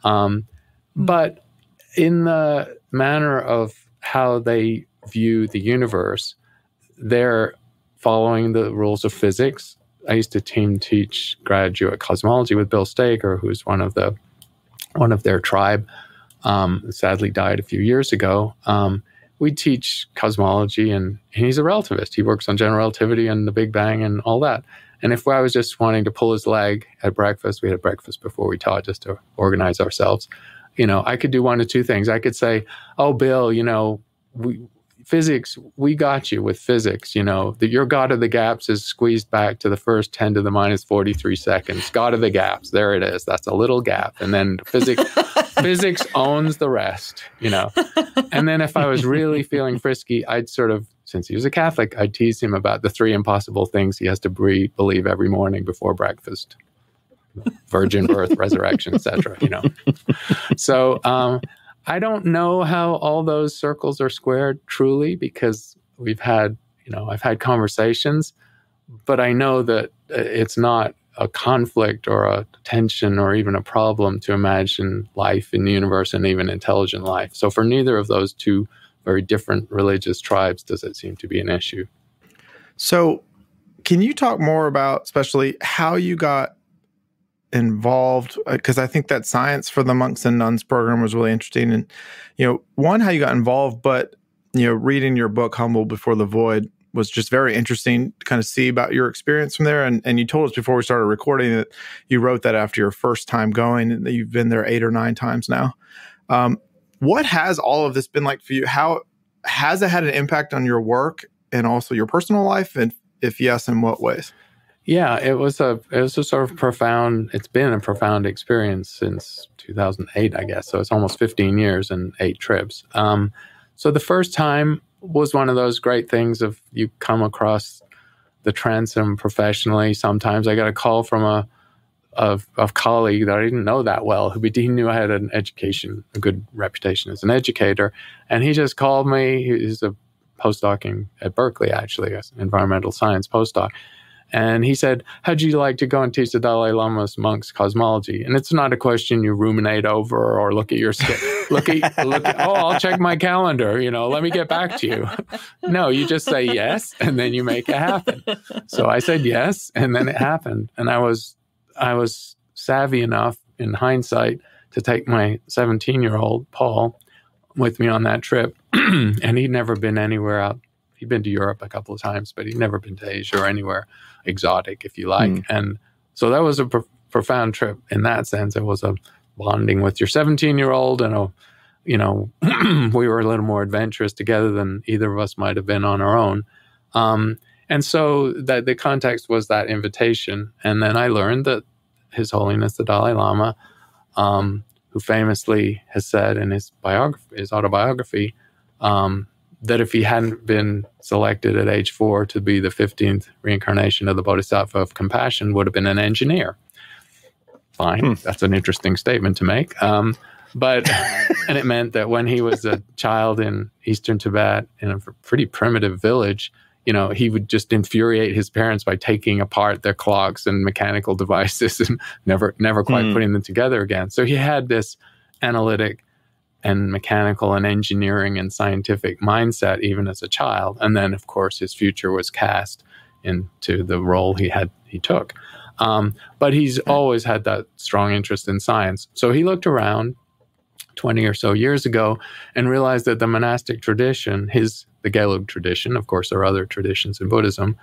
But in the manner of how they view the universe, they're following the rules of physics. I used to teach graduate cosmology with Bill Staker, who's one of their tribe, sadly died a few years ago. We teach cosmology, and he's a relativist. He works on general relativity and the Big Bang and all that. And if I was just wanting to pull his leg at breakfast, we had breakfast before we taught just to organize ourselves, I could do one of two things. I could say, oh, Bill, physics, we got you with physics, your God of the gaps is squeezed back to the first 10 to the minus 43 seconds. God of the gaps, there it is. That's a little gap. And then physics owns the rest, And then if I was really feeling frisky, I'd sort of, since he was a Catholic, I'd tease him about the 3 impossible things he has to believe every morning before breakfast. Virgin birth, resurrection, etc. So I don't know how all those circles are squared truly, because I've had conversations, but I know that it's not a conflict or a tension or even a problem to imagine life in the universe and even intelligent life. So for neither of those two very different religious tribes does it seem to be an issue.
So can you talk more about especially how you got involved, because I think that Science for the Monks and Nuns program was really interesting. And, one, how you got involved, but, reading your book, Humble Before the Void, was just very interesting to kind of see about your experience from there. And you told us before we started recording that you wrote that after your first time going, and that you've been there 8 or 9 times now. What has all of this been like for you? How has it had an impact on your work and also your personal life? And if yes, in what ways?
Yeah, it was a sort of profound, it's been a profound experience since 2008, I guess. So it's almost 15 years and 8 trips. So the first time was one of those great things of you come across the transom professionally. Sometimes I got a call from a colleague that I didn't know that well, he knew I had an education, a good reputation as an educator. And he just called me. He's a postdoc at Berkeley, actually, as an environmental science postdoc. And he said, how'd you like to go and teach the Dalai Lama's monks cosmology? And it's not a question you ruminate over or look at your I'll check my calendar, let me get back to you. No, you just say yes, and then you make it happen. So I said yes, and then it happened. And I was savvy enough in hindsight to take my 17-year-old, Paul, with me on that trip. And he'd never been anywhere out. He'd been to Europe a couple of times, but he'd never been to Asia or anywhere exotic, if you like. And so that was a profound trip in that sense. It was a bonding with your 17-year-old, and we were a little more adventurous together than either of us might have been on our own. And so that the context was that invitation. And then I learned that His Holiness the Dalai Lama, who famously has said in his autobiography, that if he hadn't been selected at age 4 to be the 15th reincarnation of the Bodhisattva of compassion, would have been an engineer. Fine, that's an interesting statement to make. And it meant that when he was a child in Eastern Tibet in a pretty primitive village, he would just infuriate his parents by taking apart their clocks and mechanical devices and never quite putting them together again. So he had this analytic and mechanical and engineering and scientific mindset even as a child. And then, of course, his future was cast into the role he took. But he's always had that strong interest in science. So he looked around 20 or so years ago and realized that the monastic tradition, the Gelug tradition, of course, there are other traditions in Buddhism,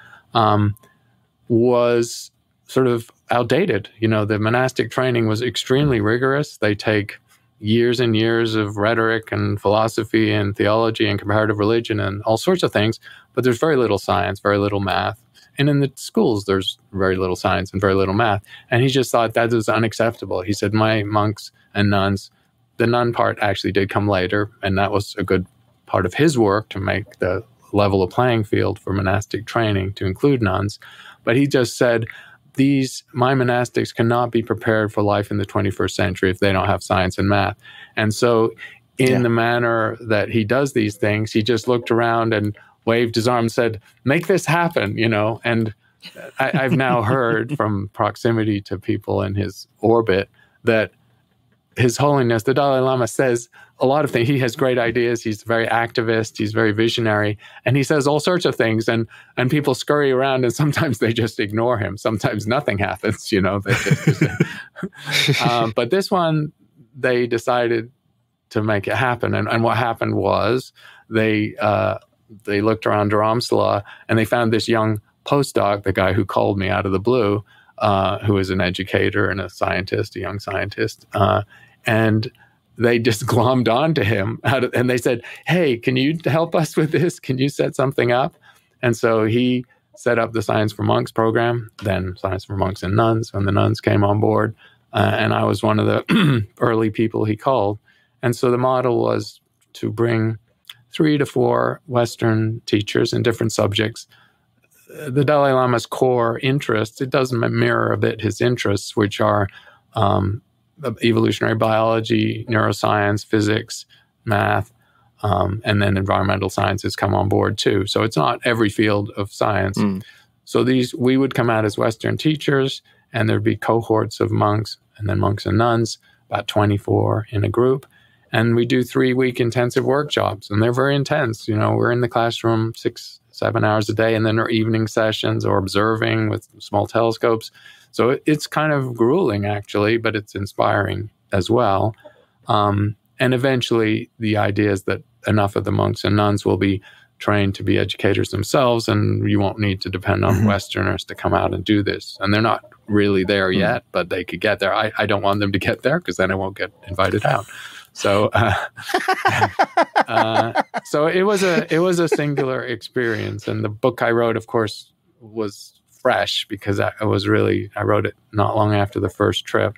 was sort of outdated. The monastic training was extremely rigorous. They take years and years of rhetoric and philosophy and theology and comparative religion and all sorts of things, but there's very little science, very little math. And in the schools, there's very little science and very little math. And he just thought that was unacceptable. He said, my monks and nuns, the nun part actually did come later, and that was a good part of his work to make the level of playing field for monastic training to include nuns. But he just said, my monastics cannot be prepared for life in the 21st century if they don't have science and math. And so in the manner that he does these things, he just looked around and waved his arm and said, make this happen, And I've now heard from proximity to people in his orbit that His Holiness, the Dalai Lama, says a lot of things. He has great ideas. He's very activist. He's very visionary. And he says all sorts of things. And people scurry around, and sometimes they just ignore him. Sometimes nothing happens, But this one, they decided to make it happen. And what happened was they looked around Dharamsala, and they found this young postdoc, the guy who called me out of the blue, who is an educator and a scientist, a young scientist. And they just glommed onto him. And they said, hey, can you help us with this? Can you set something up? And so he set up the Science for Monks program, then Science for Monks and Nuns when the nuns came on board. And I was one of the early people he called. And so the model was to bring 3 to 4 Western teachers in different subjects. The Dalai Lama's core interests, it does mirror a bit his interests, which are evolutionary biology, neuroscience, physics, math, and then environmental sciences come on board too. So it's not every field of science. So we would come out as Western teachers, and there'd be cohorts of monks, and then monks and nuns, about 24 in a group. And we do 3-week intensive workshops, and they're very intense. We're in the classroom 6-7 hours a day, and then there are evening sessions or observing with small telescopes. So it's kind of grueling, actually, but it's inspiring as well. And eventually, the idea is that enough of the monks and nuns will be trained to be educators themselves, and you won't need to depend on Westerners to come out and do this. And they're not really there yet, but they could get there. I don't want them to get there because then I won't get invited out. So, so it was a singular experience. And the book I wrote, of course, was fresh because I wrote it not long after the first trip.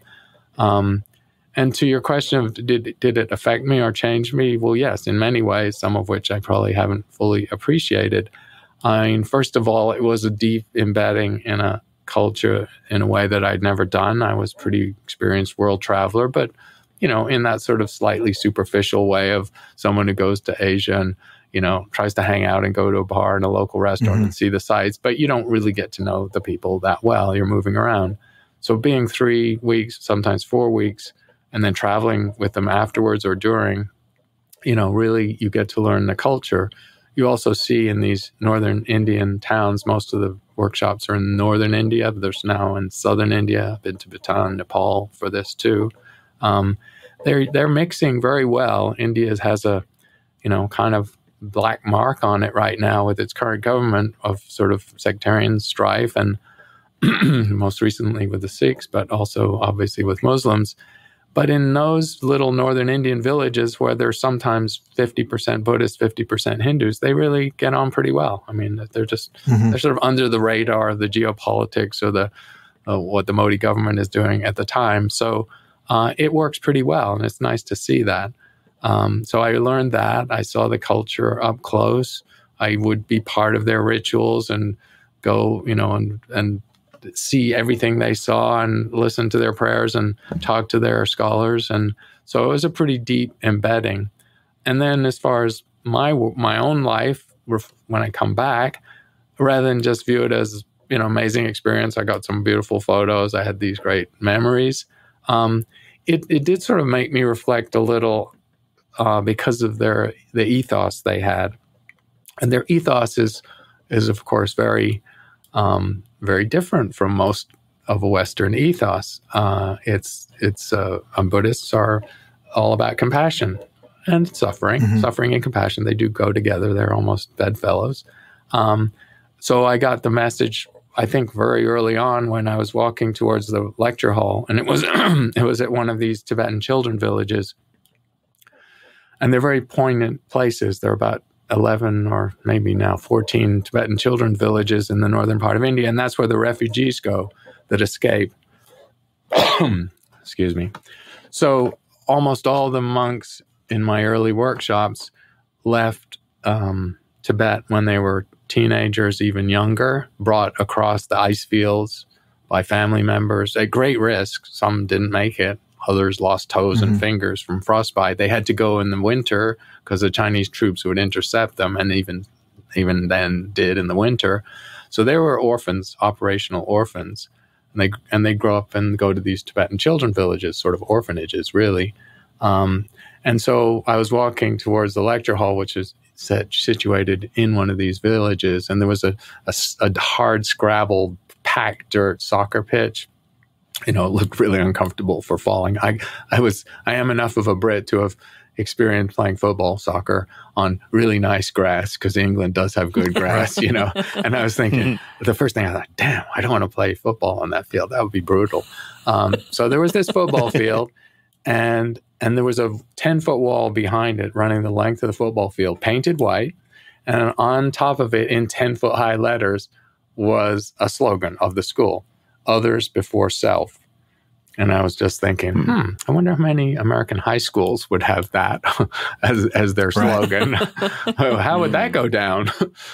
And to your question of did it affect me or change me? Well, yes, in many ways, some of which I probably haven't fully appreciated. I mean, first of all, it was a deep embedding in a culture in a way that I'd never done. I was a pretty experienced world traveler, but, in that sort of slightly superficial way of someone who goes to Asia and, tries to hang out and go to a bar and a local restaurant and see the sights, but you don't really get to know the people that well. You're moving around. So being 3 weeks, sometimes 4 weeks, and then traveling with them afterwards or during, really you get to learn the culture. You also see in these northern Indian towns, most of the workshops are in northern India. There's now in southern India. I've been to Bhutan, Nepal for this too. They're mixing very well. India has a, kind of black mark on it right now with its current government of sort of sectarian strife, and most recently with the Sikhs, but also obviously with Muslims. But in those little northern Indian villages where there's sometimes 50% Buddhist, 50% Hindus, they really get on pretty well. I mean, they're just they're sort of under the radar of the geopolitics or the what the Modi government is doing at the time. So it works pretty well, and it's nice to see that. So I learned that. I saw the culture up close. I would be part of their rituals and go, and see everything they saw and listen to their prayers and talk to their scholars. And so it was a pretty deep embedding. And then as far as my own life, when I come back, rather than just view it as, amazing experience, I got some beautiful photos, I had these great memories. It did sort of make me reflect a little because of the ethos they had. And their ethos is of course very different from most of a Western ethos. Buddhists are all about compassion and suffering. Suffering and compassion, they do go together. They're almost bedfellows. So I got the message, I think, very early on when I was walking towards the lecture hall, and it was it was at one of these Tibetan children villages. And they're very poignant places. They're about 11 or maybe now 14 Tibetan children villages in the northern part of India. And that's where the refugees go that escape. Excuse me. So almost all the monks in my early workshops left Tibet when they were teenagers, even younger, brought across the ice fields by family members at great risk. Some didn't make it. Others lost toes and fingers from frostbite. They had to go in the winter because the Chinese troops would intercept them, and even then did in the winter. So they were orphans, operational orphans, and they grow up and go to these Tibetan children villages, sort of orphanages, really. And so I was walking towards the lecture hall, which is situated in one of these villages, and there was a hard scrabble, packed dirt soccer pitch. It looked really uncomfortable for falling. I am enough of a Brit to have experienced playing football, soccer on really nice grass, because England does have good grass, And I was thinking, the first thing I thought, damn, I don't want to play football on that field. That would be brutal. So there was this football field, and there was a 10-foot wall behind it running the length of the football field, painted white. And on top of it, in 10-foot high letters, was a slogan of the school: others before self. And I was just thinking, I wonder how many American high schools would have that as their slogan. How would that go down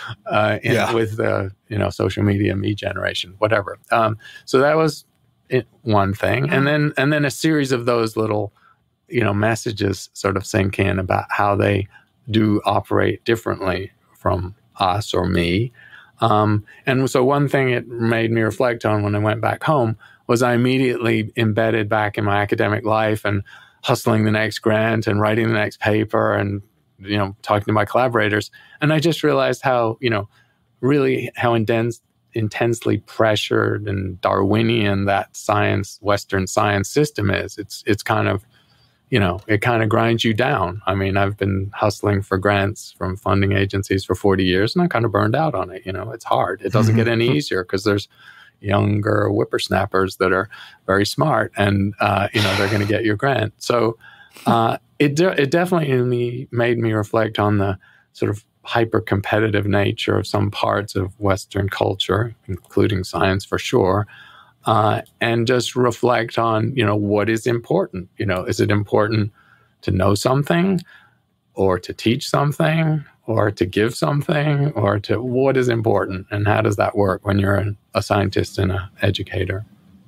with social media, me generation, whatever. So that was one thing. And then a series of those little, messages sort of sink in about how they do operate differently from us or me. And so one thing it made me reflect on when I went back home was I immediately embedded back in my academic life and hustling the next grant and writing the next paper and, talking to my collaborators. And I just realized how, really how intensely pressured and Darwinian that Western science system is. It's kind of, it kind of grinds you down. I mean, I've been hustling for grants from funding agencies for 40 years, and I kind of burned out on it. It's hard. It doesn't get any easier because there's younger whippersnappers that are very smart, and they're going to get your grant. So it definitely made me reflect on the sort of hyper-competitive nature of some parts of Western culture, including science for sure, and just reflect on, what is important? Is it important to know something, or to teach something, or to give something, or to what is important, and how does that work when you're a scientist and an educator?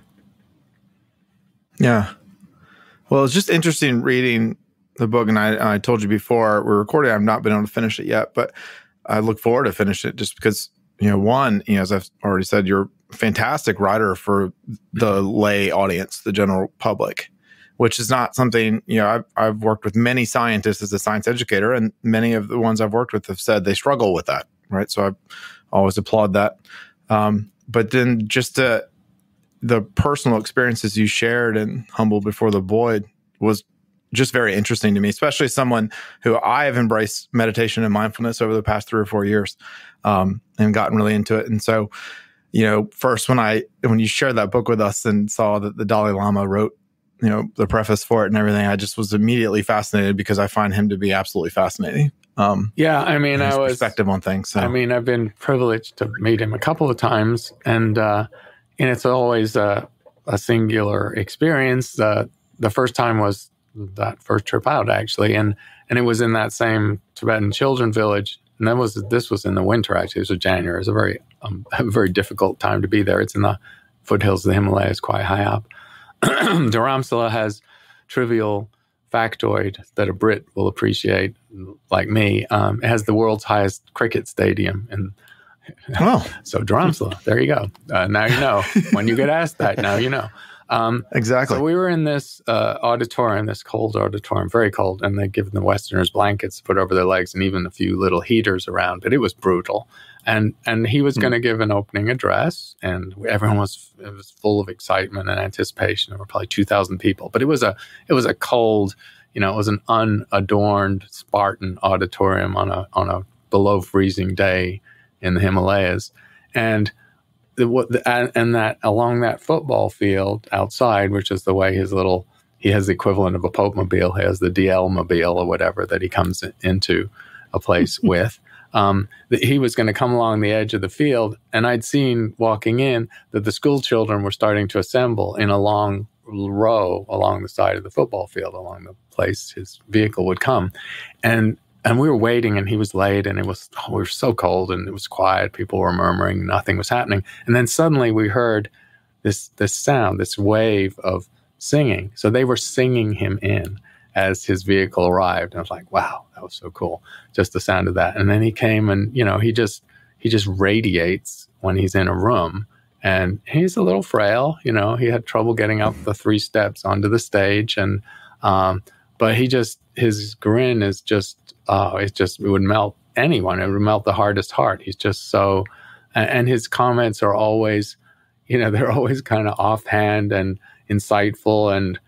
Yeah. Well, it's just interesting reading the book, and I told you before we're recording, I've not been able to finish it yet, but I look forward to finish it just because, as I've already said, you're a fantastic writer for the lay audience, the general public, which is not something, I've worked with many scientists as a science educator, and many of the ones I've worked with have said they struggle with that, right? So I always applaud that. But then just the personal experiences you shared in Humble Before the Void was just very interesting to me, especially someone who I have embraced meditation and mindfulness over the past 3 or 4 years, and gotten really into it. And so, first when you shared that book with us and saw that the Dalai Lama wrote, the preface for it and everything, I just was immediately fascinated because I find him to be absolutely fascinating. His perspective on things. So.
I've been privileged to meet him a couple of times, and it's always a singular experience. The first time was that first trip out, actually, and it was in that same Tibetan children village, and this was in the winter. Actually, it was January. It was a very difficult time to be there. It's in the foothills of the Himalayas, quite high up. Dharamsala has trivial factoid that a Brit will appreciate, like me. It has the world's highest cricket stadium, and so Dharamsala. There you go. Now you know. When you get asked that, now you know.
Exactly.
So we were in this auditorium, this cold auditorium, very cold, and they'd given the Westerners blankets to put over their legs and even a few little heaters around, but it was brutal. And he was going to give an opening address, and everyone was full of excitement and anticipation. There were probably 2,000 people, but it was a cold, it was an unadorned Spartan auditorium on a below freezing day in the Himalayas, and that along that football field outside, which is the way he has the equivalent of a Pope mobile. He has the DL mobile or whatever that he comes into a place with. He was going to come along the edge of the field, and I'd seen walking in that the school children were starting to assemble in a long row along the side of the football field, along the place his vehicle would come. And we were waiting, and he was late, and we were so cold, and it was quiet. People were murmuring, nothing was happening. And then suddenly we heard this sound, this wave of singing. So they were singing him in as his vehicle arrived. And I was like, wow, that was so cool. Just the sound of that. And then he came, and, he just radiates when he's in a room. And he's a little frail, he had trouble getting up the 3 steps onto the stage. And, but his grin is just, it would melt anyone. It would melt the hardest heart. He's just so, and his comments are always, they're always kind of offhand and insightful. And,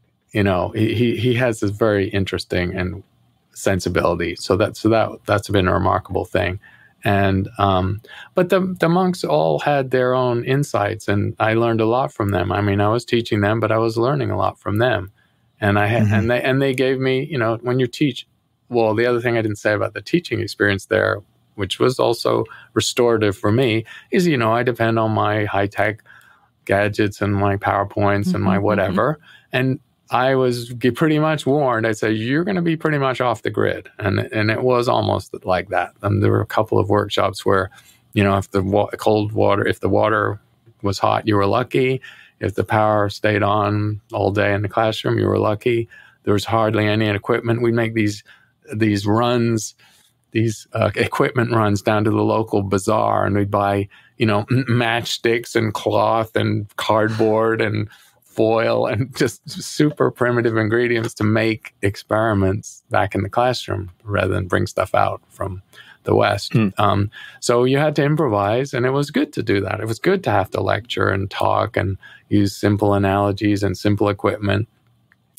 he has this very interesting and sensibility. So that's been a remarkable thing. And, but the monks all had their own insights, and I learned a lot from them. I was teaching them, but I was learning a lot from them. And I had, and they gave me, when you teach, well, the other thing I didn't say about the teaching experience there, which was also restorative for me, is, I depend on my high-tech gadgets and my PowerPoints and my whatever. And I was pretty much warned. I said, you're going to be pretty much off the grid. And it was almost like that. And there were a couple of workshops where, if the water was hot, you were lucky. If the power stayed on all day in the classroom, you were lucky. There was hardly any equipment. We'd make these runs, equipment runs down to the local bazaar, and we'd buy, matchsticks and cloth and cardboard and foil and just super primitive ingredients to make experiments back in the classroom rather than bring stuff out from the West. So you had to improvise, and it was good to do that. It was good to have to lecture and talk and use simple analogies and simple equipment.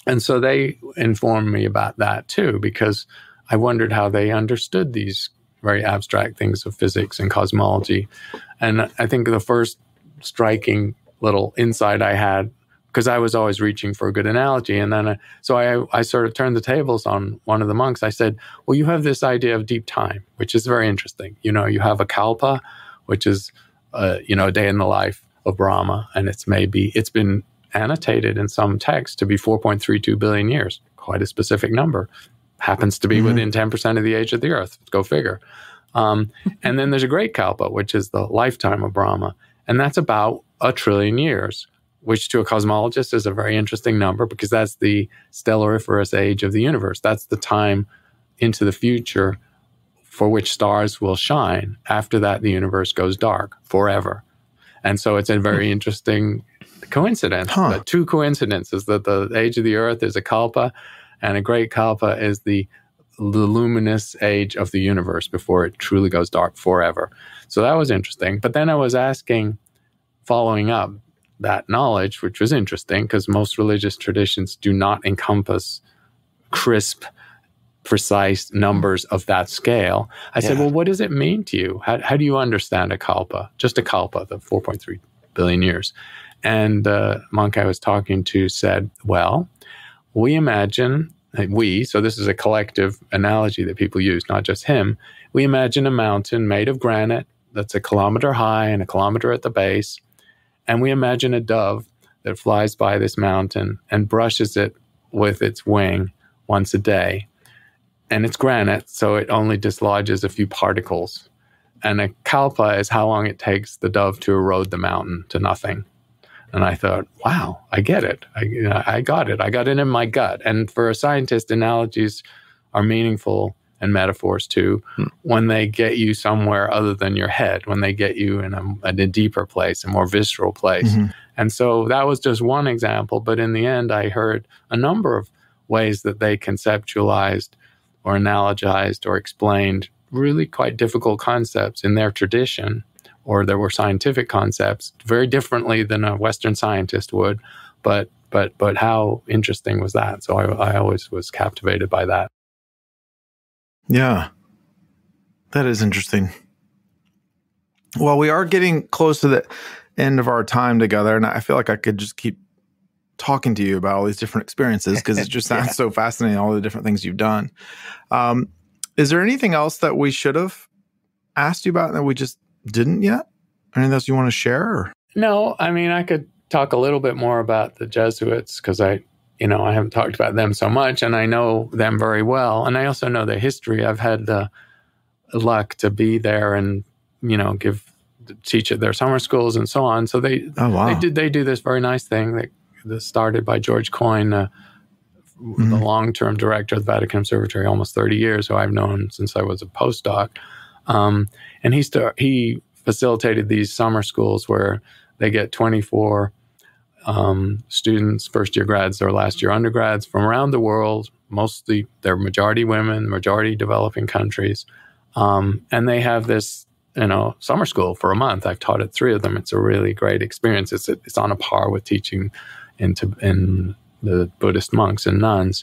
And so they informed me about that too, because I wondered how they understood these very abstract things of physics and cosmology. And I think the first striking little insight I had, because I was always reaching for a good analogy, and then I sort of turned the tables on one of the monks. I said, well, you have this idea of deep time, which is very interesting. You know, you have a kalpa, which is, a day in the life of Brahma, and it's been annotated in some text to be 4.32 billion years, quite a specific number. Happens to be within 10% of the age of the Earth. Go figure. And then there's a great kalpa, which is the lifetime of Brahma, and that's about 1 trillion years, which to a cosmologist is a very interesting number because that's the stellariferous age of the universe. That's the time into the future for which stars will shine. After that, the universe goes dark forever. And so it's a very interesting coincidence, two coincidences, that the age of the Earth is a kalpa, and a great kalpa is the luminous age of the universe before it truly goes dark forever. So that was interesting. But then I was asking, following up that knowledge, which was interesting because most religious traditions do not encompass crisp, precise numbers of that scale. I said, well, what does it mean to you? How do you understand a kalpa? Just a kalpa, the 4.3 billion years. And the monk I was talking to said, well, we imagine, so this is a collective analogy that people use, not just him. We imagine a mountain made of granite that's 1 kilometer high and 1 kilometer at the base. And we imagine a dove that flies by this mountain and brushes it with its wing once a day. And it's granite, so it only dislodges a few particles. And a kalpa is how long it takes the dove to erode the mountain to nothing. And I thought, wow, I get it. I got it. I got it in my gut. And for a scientist, analogies are meaningful, and metaphors too, when they get you somewhere other than your head, when they get you in a deeper place, a more visceral place. And so that was just one example. But in the end, I heard a number of ways that they conceptualized or analogized or explained really quite difficult concepts in their tradition, or there were scientific concepts very differently than a Western scientist would. But how interesting was that? So I always was captivated by that.
Yeah, that is interesting. Well, we are getting close to the end of our time together, and I feel like I could just keep talking to you about all these different experiences because it just sounds so fascinating, all the different things you've done. Is there anything else that we should have asked you about that we just didn't yet? Anything else you want to share? Or?
No, I mean, I could talk a little bit more about the Jesuits because I haven't talked about them so much, and I know them very well. And I also know their history. I've had the luck to be there and, teach at their summer schools and so on. So they do this very nice thing that started by George Coyne, the long-term director of the Vatican Observatory, almost 30 years, who I've known since I was a postdoc. And he facilitated these summer schools where they get 24 students, first-year grads or last-year undergrads from around the world. Mostly they're majority women, majority developing countries. And they have this, summer school for a month. I've taught at 3 of them. It's a really great experience. It's on a par with teaching in the Buddhist monks and nuns.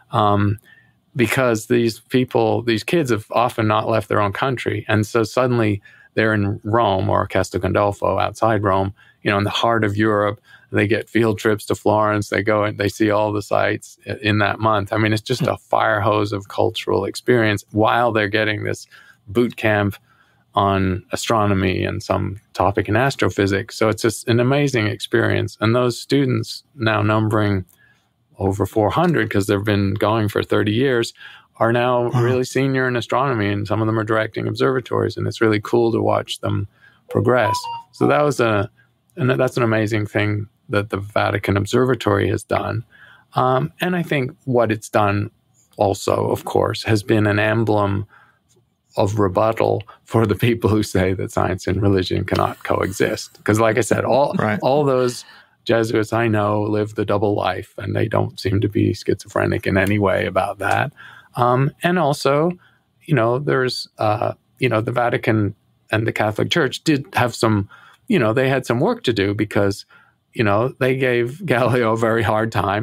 Because these kids have often not left their own country. And so suddenly they're in Rome or Castel Gandolfo outside Rome, in the heart of Europe. They get field trips to Florence. They go and they see all the sites in that month. I mean, it's just a fire hose of cultural experience while they're getting this boot camp on astronomy and some topic in astrophysics. So it's just an amazing experience. And those students, now numbering over 400, because they've been going for 30 years, are now really senior in astronomy, and some of them are directing observatories, and it's really cool to watch them progress. So that was that's an amazing thing that the Vatican Observatory has done. And I think what it's done also, of course, has been an emblem of rebuttal for the people who say that science and religion cannot coexist. Because like I said, all those Jesuits I know live the double life, and they don't seem to be schizophrenic in any way about that. And also, there's, the Vatican and the Catholic Church did have some, they had some work to do because, they gave Galileo a very hard time.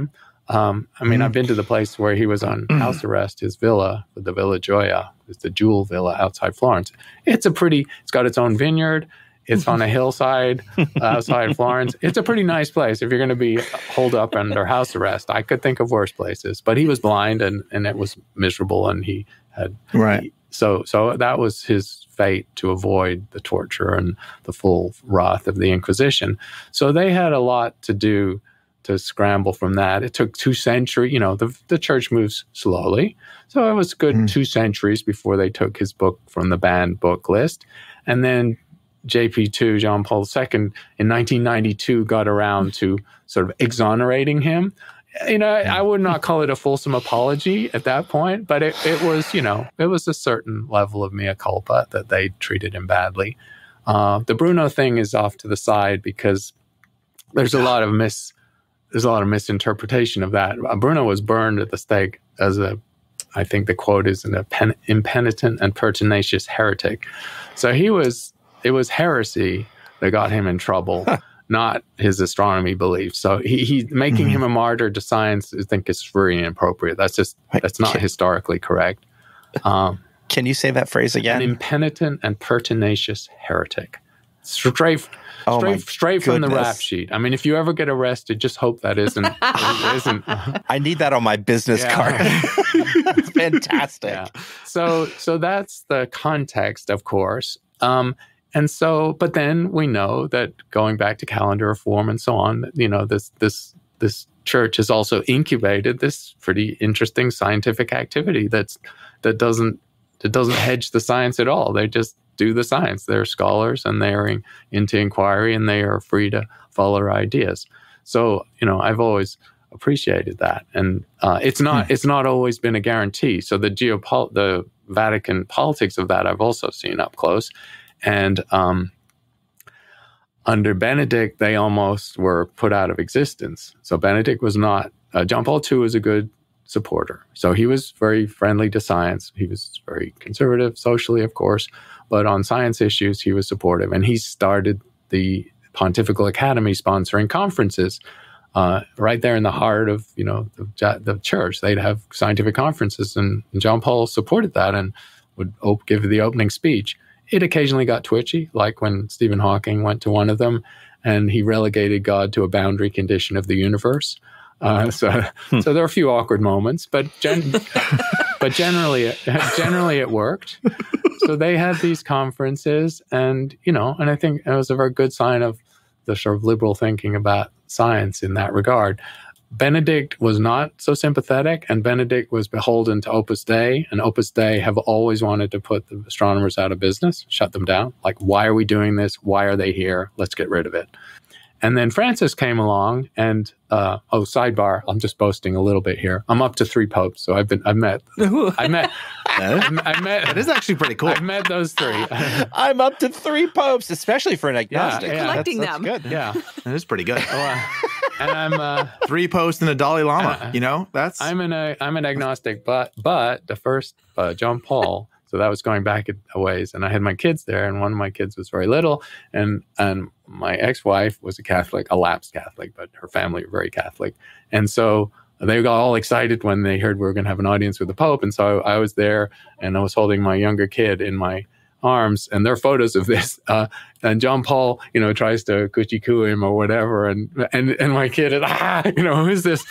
I mean, I've been to the place where he was on house arrest, his villa, the Villa Gioia. It's the Jewel Villa outside Florence. It's got its own vineyard. It's on a hillside outside Florence. It's a pretty nice place if you're going to be holed up under house arrest. I could think of worse places, but he was blind and it was miserable, and he had so that was his fate, to avoid the torture and the full wrath of the Inquisition. So they had a lot to do to scramble from that. It took 2 centuries. The church moves slowly, so it was a good 2 centuries before they took his book from the banned book list, and then JP2, John Paul II, in 1992 got around to sort of exonerating him. I would not call it a fulsome apology at that point, but it was a certain level of mea culpa that they treated him badly. The Bruno thing is off to the side because there's a lot of misinterpretation of that. Bruno was burned at the stake as I think the quote is, an impenitent and pertinacious heretic. So it was heresy that got him in trouble, not his astronomy beliefs. So he making him a martyr to science, I think, is very inappropriate. That's not historically correct.
Can you say that phrase again?
An impenitent and pertinacious heretic. Straight from the rap sheet. I mean, if you ever get arrested, just hope that isn't.
I need that on my business card. It's fantastic. Yeah.
So that's the context, of course. But then we know that going back to calendar reform and so on, this church has incubated incubated this pretty interesting scientific activity that doesn't hedge the science at all. They just do the science. They're scholars and they are into inquiry and they are free to follow their ideas. So, I've always appreciated that. And it's not always been a guarantee. So the Vatican politics of that I've also seen up close. And under Benedict, they almost were put out of existence. So Benedict was not, John Paul II was a good supporter. So he was very friendly to science. He was very conservative socially, of course, but on science issues, he was supportive. And he started the Pontifical Academy sponsoring conferences right there in the heart of, the church. They'd have scientific conferences, and John Paul supported that and would give the opening speech. It occasionally got twitchy, like when Stephen Hawking went to one of them and he relegated God to a boundary condition of the universe. So there are a few awkward moments, but generally it worked. So they had these conferences, and I think it was a very good sign of the sort of liberal thinking about science in that regard. Benedict was not so sympathetic, and Benedict was beholden to Opus Dei, and Opus Dei have always wanted to put the astronomers out of business, shut them down. Like, why are we doing this? Why are they here? Let's get rid of it. And then Francis came along, and sidebar, I'm just boasting a little bit here. I'm up to 3 popes, so I've met.
That is actually pretty cool.
I've met those 3.
I'm up to 3 popes, especially for an agnostic.
Yeah, collecting them.
That's good.
Yeah,
that is pretty good.
And I'm
3 popes and a Dalai Lama.
I'm an agnostic, but the first John Paul. So that was going back a ways, and I had my kids there, and one of my kids was very little, and my ex-wife was a Catholic, a lapsed Catholic, but her family were very Catholic, and so they got all excited when they heard we were going to have an audience with the Pope, and so I was there, and I was holding my younger kid in my arms, and there are photos of this, and John Paul, tries to coochie-coo him or whatever, and my kid is, who's this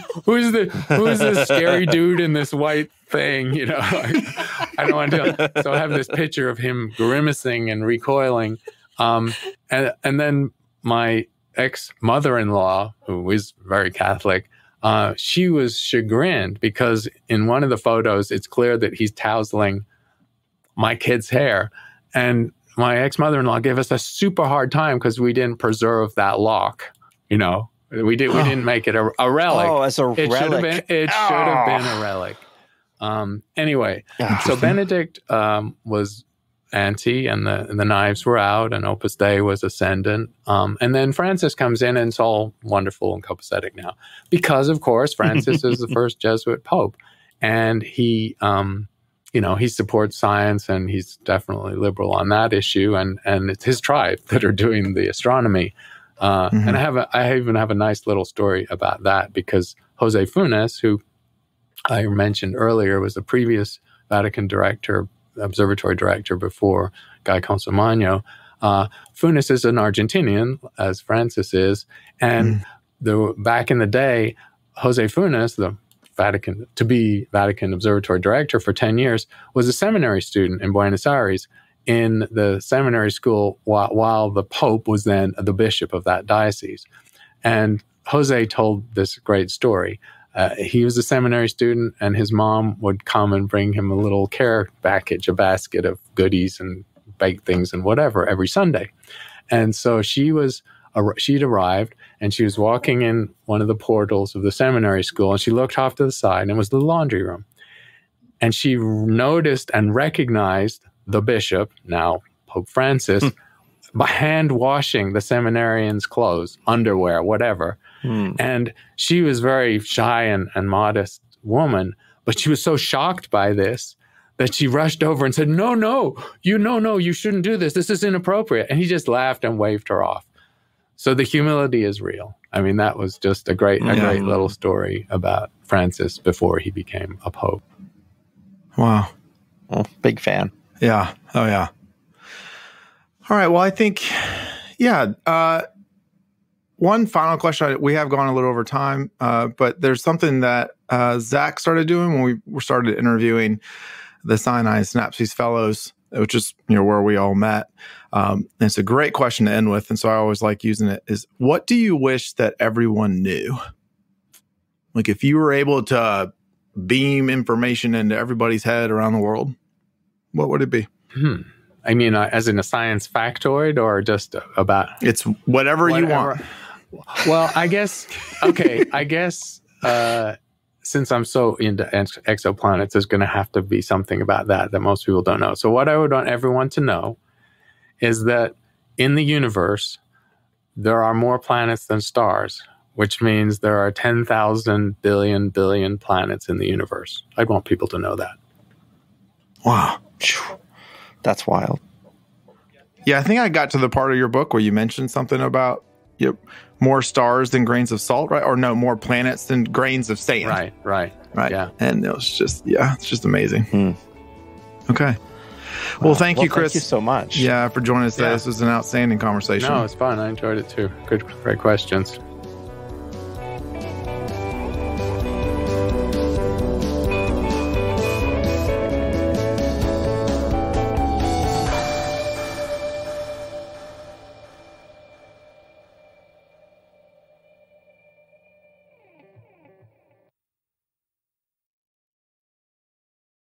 scary dude in this white thing, I don't want to. So I have this picture of him grimacing and recoiling, and then my ex-mother-in-law, who is very Catholic, she was chagrined because in one of the photos, it's clear that he's tousling my kid's hair. And my ex-mother-in-law gave us a super hard time because we didn't preserve that lock. We didn't make it a relic.
Oh, as a relic.
It should have been a relic. Anyway, so Benedict was anti, and the knives were out, and Opus Dei was ascendant. And then Francis comes in, and it's all wonderful and copacetic now. Because, of course, Francis is the first Jesuit pope. And he supports science, and he's definitely liberal on that issue. And it's his tribe that are doing the astronomy. And I even have a nice little story about that, because Jose Funes, who I mentioned earlier was the previous Vatican director, observatory director before Guy Consolmagno. Funes is an Argentinian, as Francis is, and back in the day, Jose Funes, the Vatican Observatory Director for 10 years, was a seminary student in Buenos Aires in the seminary school while the Pope was then the bishop of that diocese. And Jose told this great story. He was a seminary student, and his mom would come and bring him a little care package, a basket of goodies and baked things and whatever every Sunday. And so she'd arrived, and she was walking in one of the portals of the seminary school, and she looked off to the side, and it was the laundry room. And she noticed and recognized the bishop, now Pope Francis, by hand washing the seminarians' clothes, underwear, whatever. And she was very shy and modest woman, but she was so shocked by this that she rushed over and said, no, you shouldn't do this. This is inappropriate. And he just laughed and waved her off. So the humility is real. I mean, that was just a great little story about Francis before he became a pope.
Wow.
Oh, big fan.
Yeah. Oh, yeah. All right. Well, I think, one final question. We have gone a little over time, but there's something that Zach started doing when we started interviewing the Sinai and Synapses Fellows, which is where we all met. And it's a great question to end with, and so I always like using it, is what do you wish that everyone knew? Like if you were able to beam information into everybody's head around the world, what would it be?
I mean, as in a science factoid or just about...
It's whatever you want.
Well, I guess, since I'm so into exoplanets, there's going to have to be something about that most people don't know. So what I would want everyone to know is that in the universe, there are more planets than stars, which means there are 10,000 billion planets in the universe. I'd want people to know that.
Wow.
That's wild.
Yeah, I think I got to the part of your book where you mentioned something about more stars than grains of salt, right? Or no, more planets than grains of sand.
Right. Yeah.
And it was just, it's just amazing. Okay. Well, thank you, Chris.
Thank you so much.
Yeah, for joining us today. This was an outstanding conversation.
No, it's fun. I enjoyed it too. Great questions.